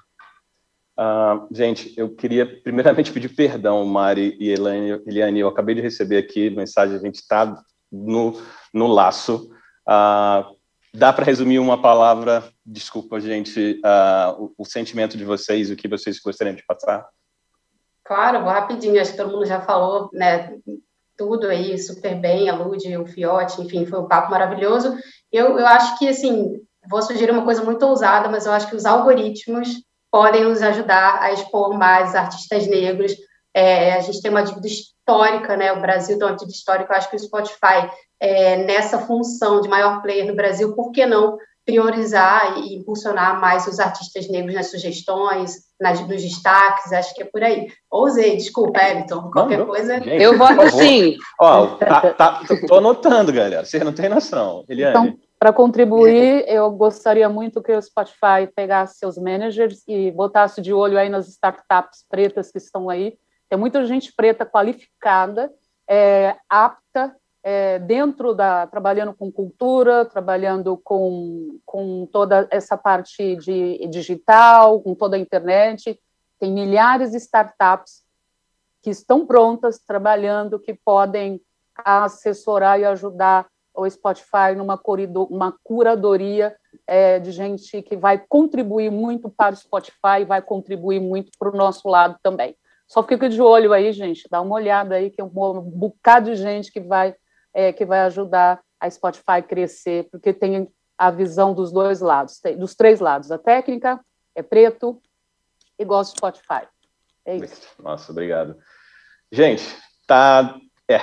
Uh, gente, eu queria primeiramente pedir perdão, Mari e Eliane. Eliane, eu acabei de receber aqui mensagem, a gente está no, no laço. Uh, dá para resumir uma palavra? Desculpa, gente, uh, o, o sentimento de vocês, o que vocês gostariam de passar? Claro, vou rapidinho, acho que todo mundo já falou, né, tudo aí super bem, a Lud, o Fiote, enfim, foi um papo maravilhoso. Eu, eu acho que, assim, vou sugerir uma coisa muito ousada, mas eu acho que os algoritmos podem nos ajudar a expor mais artistas negros. É, a gente tem uma dívida histórica, né, o Brasil tem uma dívida histórica, eu acho que o Spotify, é, nessa função de maior player no Brasil, por que não priorizar e impulsionar mais os artistas negros nas sugestões, nas, nos destaques, acho que é por aí. Ousei, desculpa, Everton, qualquer não, não. coisa... Gente, eu voto sim. Ó, tá, tá, tô anotando, galera, vocês não têm noção. Eliane. Então, para contribuir, eu gostaria muito que o Spotify pegasse seus managers e botasse de olho aí nas startups pretas que estão aí. Tem muita gente preta qualificada, é, apta, É, dentro da, trabalhando com cultura, trabalhando com, com toda essa parte de digital, com toda a internet. Tem milhares de startups que estão prontas, trabalhando, que podem assessorar e ajudar o Spotify numa corridor, uma curadoria é, de gente que vai contribuir muito para o Spotify, vai contribuir muito para o nosso lado também. Só fica de olho aí, gente, dá uma olhada aí, que é um bocado de gente que vai, é, que vai ajudar a Spotify crescer, porque tem a visão dos dois lados, tem, dos três lados. A técnica é preto e gosta do Spotify. É isso. Nossa, obrigado. Gente, tá... É,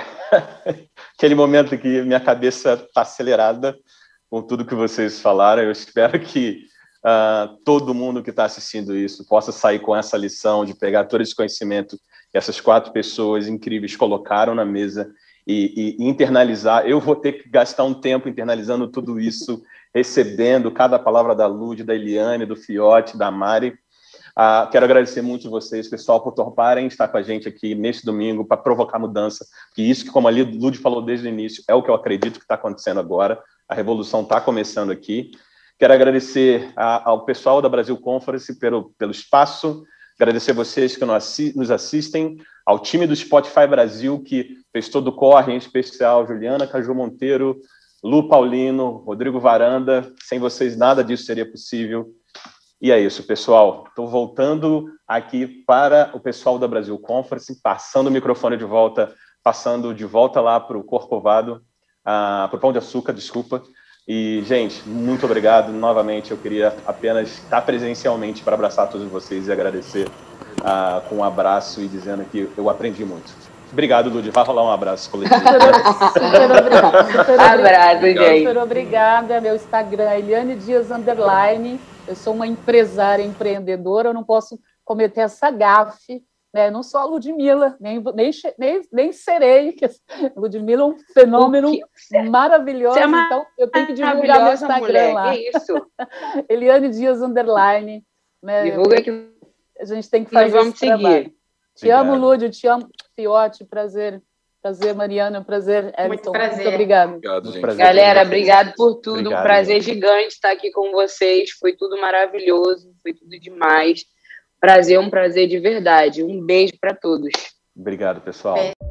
aquele momento que minha cabeça está acelerada com tudo que vocês falaram. Eu espero que uh, todo mundo que está assistindo isso possa sair com essa lição de pegar todo esse conhecimento que essas quatro pessoas incríveis colocaram na mesa e, e internalizar. Eu vou ter que gastar um tempo internalizando tudo isso, recebendo cada palavra da Lud, da Eliane, do Fiote, da Mari. Uh, quero agradecer muito vocês, pessoal, por toparem estar com a gente aqui neste domingo para provocar mudança, que isso que, como a Lud falou desde o início, é o que eu acredito que está acontecendo agora. A revolução está começando aqui. Quero agradecer a, ao pessoal da Brasil Conference pelo, pelo espaço, agradecer vocês que nos assistem, ao time do Spotify Brasil, que fez todo o corre, em especial Juliana Caju Monteiro, Lu Paulino, Rodrigo Varanda. Sem vocês nada disso seria possível. E é isso, pessoal. Estou voltando aqui para o pessoal da Brasil Conference, passando o microfone de volta, passando de volta lá para o Corcovado, uh, para o Pão de Açúcar, desculpa. E, gente, muito obrigado. Novamente, eu queria apenas estar presencialmente para abraçar todos vocês e agradecer uh, com um abraço e dizendo que eu aprendi muito. Obrigado, Lud. Vai rolar um abraço coletivo. Super obrigada. Super abraço, gente. Super obrigada. Meu Instagram é Eliane Dias Underline. Eu sou uma empresária empreendedora, eu não posso cometer essa gafe, né? Não sou a Ludmilla, nem, nem, nem, nem serei. Ludmilla é um fenômeno maravilhoso, é então eu tenho que divulgar meu Instagram mulher. lá. Que isso? Eliane Dias Underline. Né? Divulga que a gente tem que fazer vamos esse seguir. trabalho. Te Obrigado. amo, Lud, te amo, Fiote, prazer. Prazer, Mariana, prazer, Elton. Muito prazer. Muito obrigada. Obrigado, gente. Prazer. Galera, obrigado por tudo. Obrigado, um prazer gente. gigante estar aqui com vocês. Foi tudo maravilhoso, foi tudo demais. Prazer, um prazer de verdade. Um beijo para todos. Obrigado, pessoal.